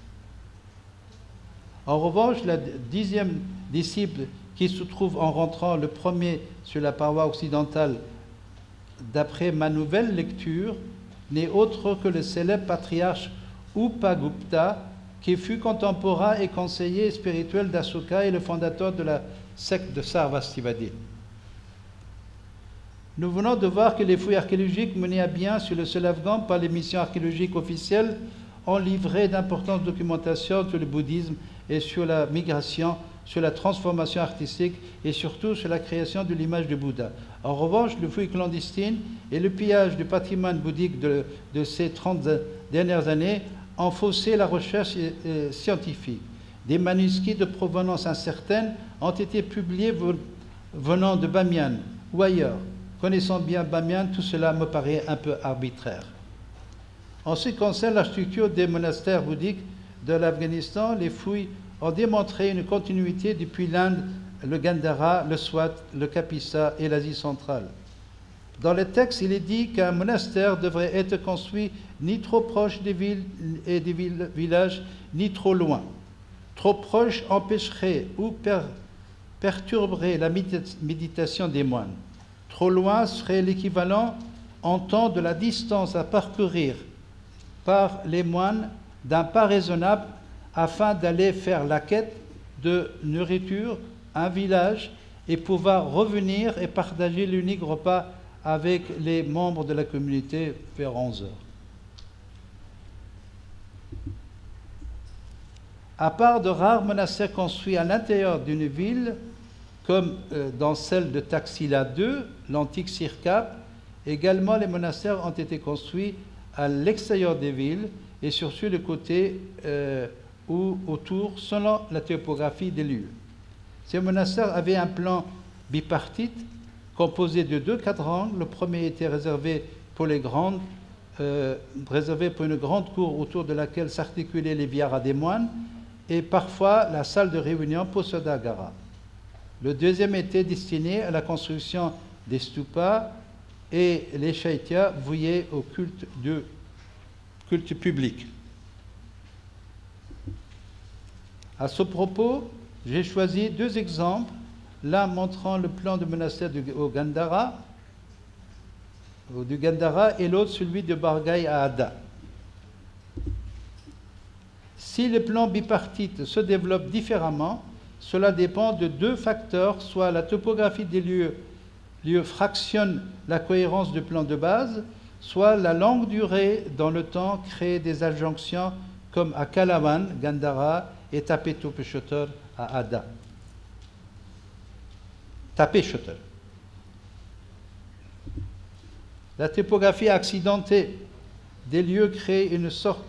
En revanche, le dixième disciple qui se trouve en rentrant le premier sur la paroi occidentale, d'après ma nouvelle lecture, n'est autre que le célèbre patriarche Upagupta, qui fut contemporain et conseiller spirituel d'Asoka et le fondateur de la secte de Sarvastivadin. Nous venons de voir que les fouilles archéologiques menées à bien sur le sol afghan par les missions archéologiques officielles ont livré d'importantes documentations sur le bouddhisme et sur la migration, sur la transformation artistique et surtout sur la création de l'image du Bouddha. En revanche, les fouilles clandestines et le pillage du patrimoine bouddhique de, de ces trente dernières années ont faussé la recherche euh, scientifique. Des manuscrits de provenance incertaine ont été publiés venant de Bamiyan ou ailleurs. Connaissant bien Bamiyan, tout cela me paraît un peu arbitraire. En ce qui concerne la structure des monastères bouddhiques de l'Afghanistan, les fouilles ont démontré une continuité depuis l'Inde, le Gandhara, le Swat, le Kapisa et l'Asie centrale. Dans le texte, il est dit qu'un monastère devrait être construit ni trop proche des villes et des villages, ni trop loin. Trop proche empêcherait ou per perturberait la méditation des moines. Trop loin serait l'équivalent en temps de la distance à parcourir par les moines d'un pas raisonnable afin d'aller faire la quête de nourriture à un village et pouvoir revenir et partager l'unique repas avec les membres de la communauté vers onze heures. À part de rares monastères construits à l'intérieur d'une ville, comme euh, dans celle de Taxila deux, l'antique Sirkap, également les monastères ont été construits à l'extérieur des villes et sur le côté euh, ou autour, selon la topographie des lieux. Ces monastères avaient un plan bipartite composé de deux quadrangles. Le premier était réservé pour, les grandes, euh, réservé pour une grande cour autour de laquelle s'articulaient les viharas des moines et parfois la salle de réunion pour Sodagara. Le deuxième était destiné à la construction des stupas et les chaityas voués au culte, de, culte public. À ce propos, j'ai choisi deux exemples, l'un montrant le plan de monastère du, au Gandhara, du Gandhara et l'autre celui de Bargai à Ada. Si les plans bipartites se développent différemment, cela dépend de deux facteurs, soit la topographie des lieux, lieux fractionne la cohérence du plan de base, soit la longue durée dans le temps crée des adjonctions comme à Kalawan, Gandhara, et Tapetopeshotor à Ada. Tapeshotor. La topographie accidentée des lieux crée une sorte,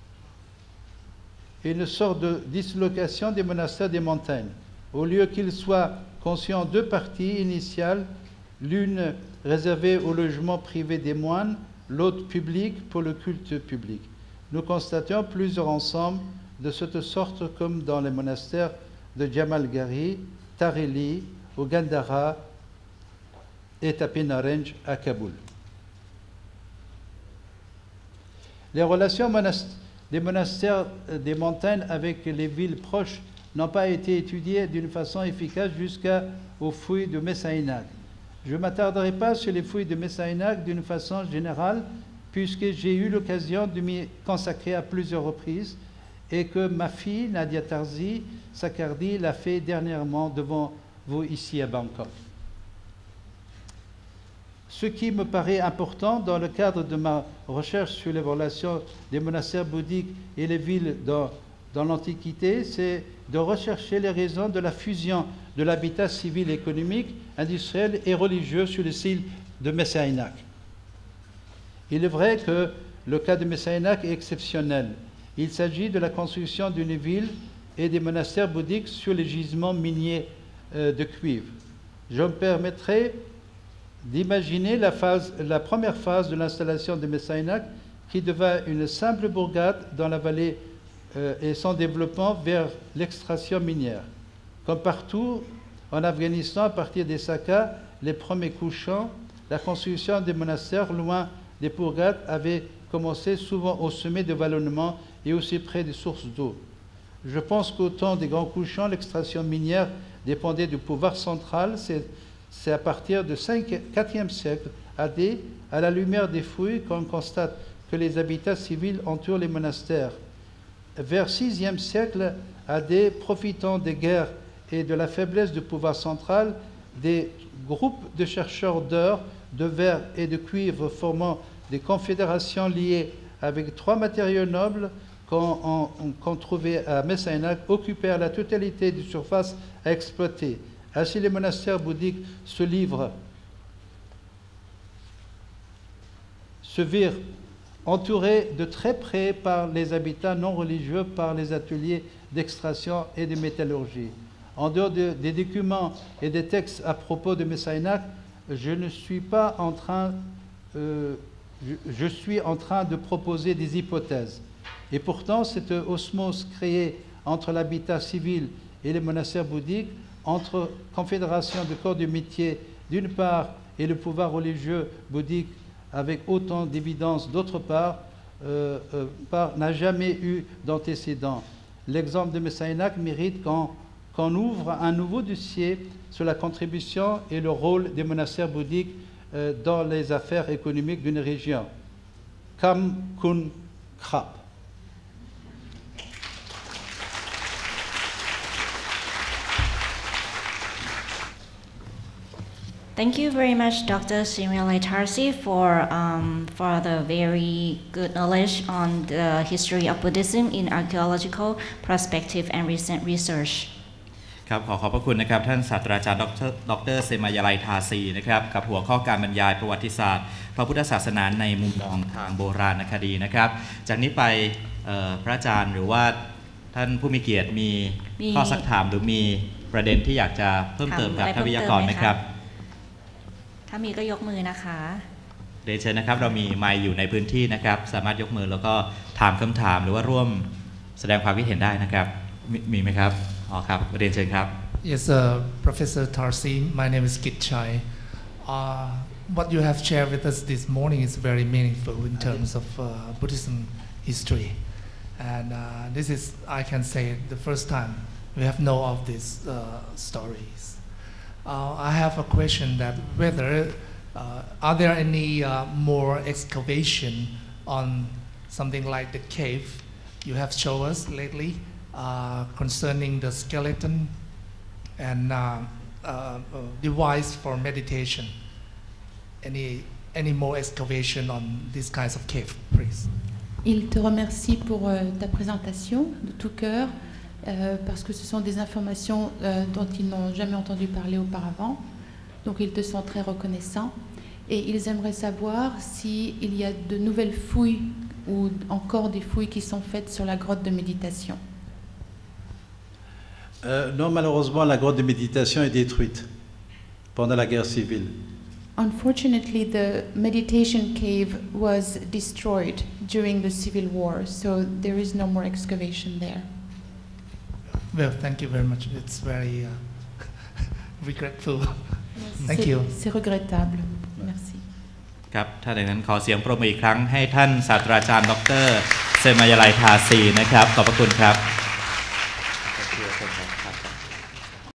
une sorte de dislocation des monastères des montagnes. Au lieu qu'ils soient conçus en deux parties initiales, l'une réservée au logement privé des moines, l'autre publique pour le culte public. Nous constatons plusieurs ensembles de cette sorte comme dans les monastères de Jamalgari, Tareli, au Gandhara et Tapinarenj à Kaboul. Les relations monast des monastères des montagnes avec les villes proches n'ont pas été étudiées d'une façon efficace jusqu'aux fouilles de Messaïnak. Je ne m'attarderai pas sur les fouilles de Messaïnak d'une façon générale, puisque j'ai eu l'occasion de m'y consacrer à plusieurs reprises et que ma fille, Nadia Tarzi Sakardi, l'a fait dernièrement devant vous ici à Bangkok. Ce qui me paraît important dans le cadre de ma recherche sur les relations des monastères bouddhiques et les villes dans, dans l'Antiquité, c'est de rechercher les raisons de la fusion de l'habitat civil, économique, industriel et religieux sur le site de Messaïnak. Il est vrai que le cas de Messaïnak est exceptionnel. Il s'agit de la construction d'une ville et des monastères bouddhiques sur les gisements miniers euh, de cuivre. Je me permettrai d'imaginer la, la première phase de l'installation de Messaïnak qui devint une simple bourgade dans la vallée euh, et son développement vers l'extraction minière. Comme partout en Afghanistan, à partir des Sakas, les premiers couchants, la construction des monastères loin des bourgades avait commencé souvent au sommet de vallonnements et aussi près des sources d'eau. Je pense qu'au temps des grands couchants, l'extraction minière dépendait du pouvoir central. C'est à partir du quatrième siècle A D, à la lumière des fouilles, qu'on constate que les habitats civils entourent les monastères. Vers sixième siècle A D, profitant des guerres et de la faiblesse du pouvoir central, des groupes de chercheurs d'or, de verre et de cuivre formant des confédérations liées avec trois matériaux nobles qu'on qu'on trouvait à Messaïnak occupèrent la totalité des surfaces à exploiter. Ainsi, les monastères bouddhiques se livrent, se virent entourés de très près par les habitants non religieux, par les ateliers d'extraction et de métallurgie. En dehors de, des documents et des textes à propos de Messaïnak, je ne suis pas en train, euh, je, je suis en train de proposer des hypothèses. Et pourtant, cette osmose créée entre l'habitat civil et les monastères bouddhiques, entre confédération de corps de métier d'une part et le pouvoir religieux bouddhique avec autant d'évidence d'autre part, euh, euh, part n'a jamais eu d'antécédent. L'exemple de Messainak mérite qu'on qu'on ouvre un nouveau dossier sur la contribution et le rôle des monastères bouddhiques euh, dans les affaires économiques d'une région. Kam Kun Krap. Thank you very much, Doctor Samuel Tarsi, for um, for the very good knowledge on the history of Buddhism in archaeological perspective and recent research. ครับขอขอบพระคุณนะครับท่านศาสตราจารย์ดรดรเซมายาไลทาซีนะครับกับหัวข้อการบรรยายประวัติศาสตร์พระพุทธศาสนาในมุมมองทางโบราณคดีนะครับจากนี้ไปพระอาจารย์หรือว่าท่านผู้มีเกียรติมีข้อสักถามหรือมีประเด็นที่อยากจะเพิ่มเติมกับท่านวิทยากรไหมครับถ้ามีก็ยกมือนะคะเรียนเชิญนะครับเรามีไมค์อยู่ในพื้นที่นะครับสามารถยกมือแล้วก็ถามคำถามหรือว่าร่วมแสดงความคิดเห็นได้นะครับมีไหมครับอ๋อครับเรียนเชิญครับ Yes, uh, Professor Tarsi, my name is Kit Chai. Uh, what you have shared with us this morning is very meaningful in terms of uh, Buddhism history, and uh, this is, I can say, the first time we have know of these uh, stories. Uh, I have a question that whether uh, are there any uh, more excavation on something like the cave you have shown us lately uh, concerning the skeleton and uh, uh, device for meditation. Any any more excavation on these kinds of cave, please? Il te remercie pour euh, ta présentation de tout cœur. Euh, parce que ce sont des informations euh, dont ils n'ont jamais entendu parler auparavant. Donc ils te sont très reconnaissants. Et ils aimeraient savoir s'il y a de nouvelles fouilles ou encore des fouilles qui sont faites sur la grotte de méditation. Euh, non, malheureusement, la grotte de méditation est détruite pendant la guerre civile. Unfortunately, the meditation cave was destroyed during the civil war, so there is no more excavation there. Well, thank you very much. It's very uh, regretful. Thank you. C'est regrettable. Merci. ครับถ้าอย่างนั้นขอเสียงปรบมืออีกครั้งให้ท่านศาสตราจารย์ดรเซมายาไลทาซีนะครับขอบพระคุณครับ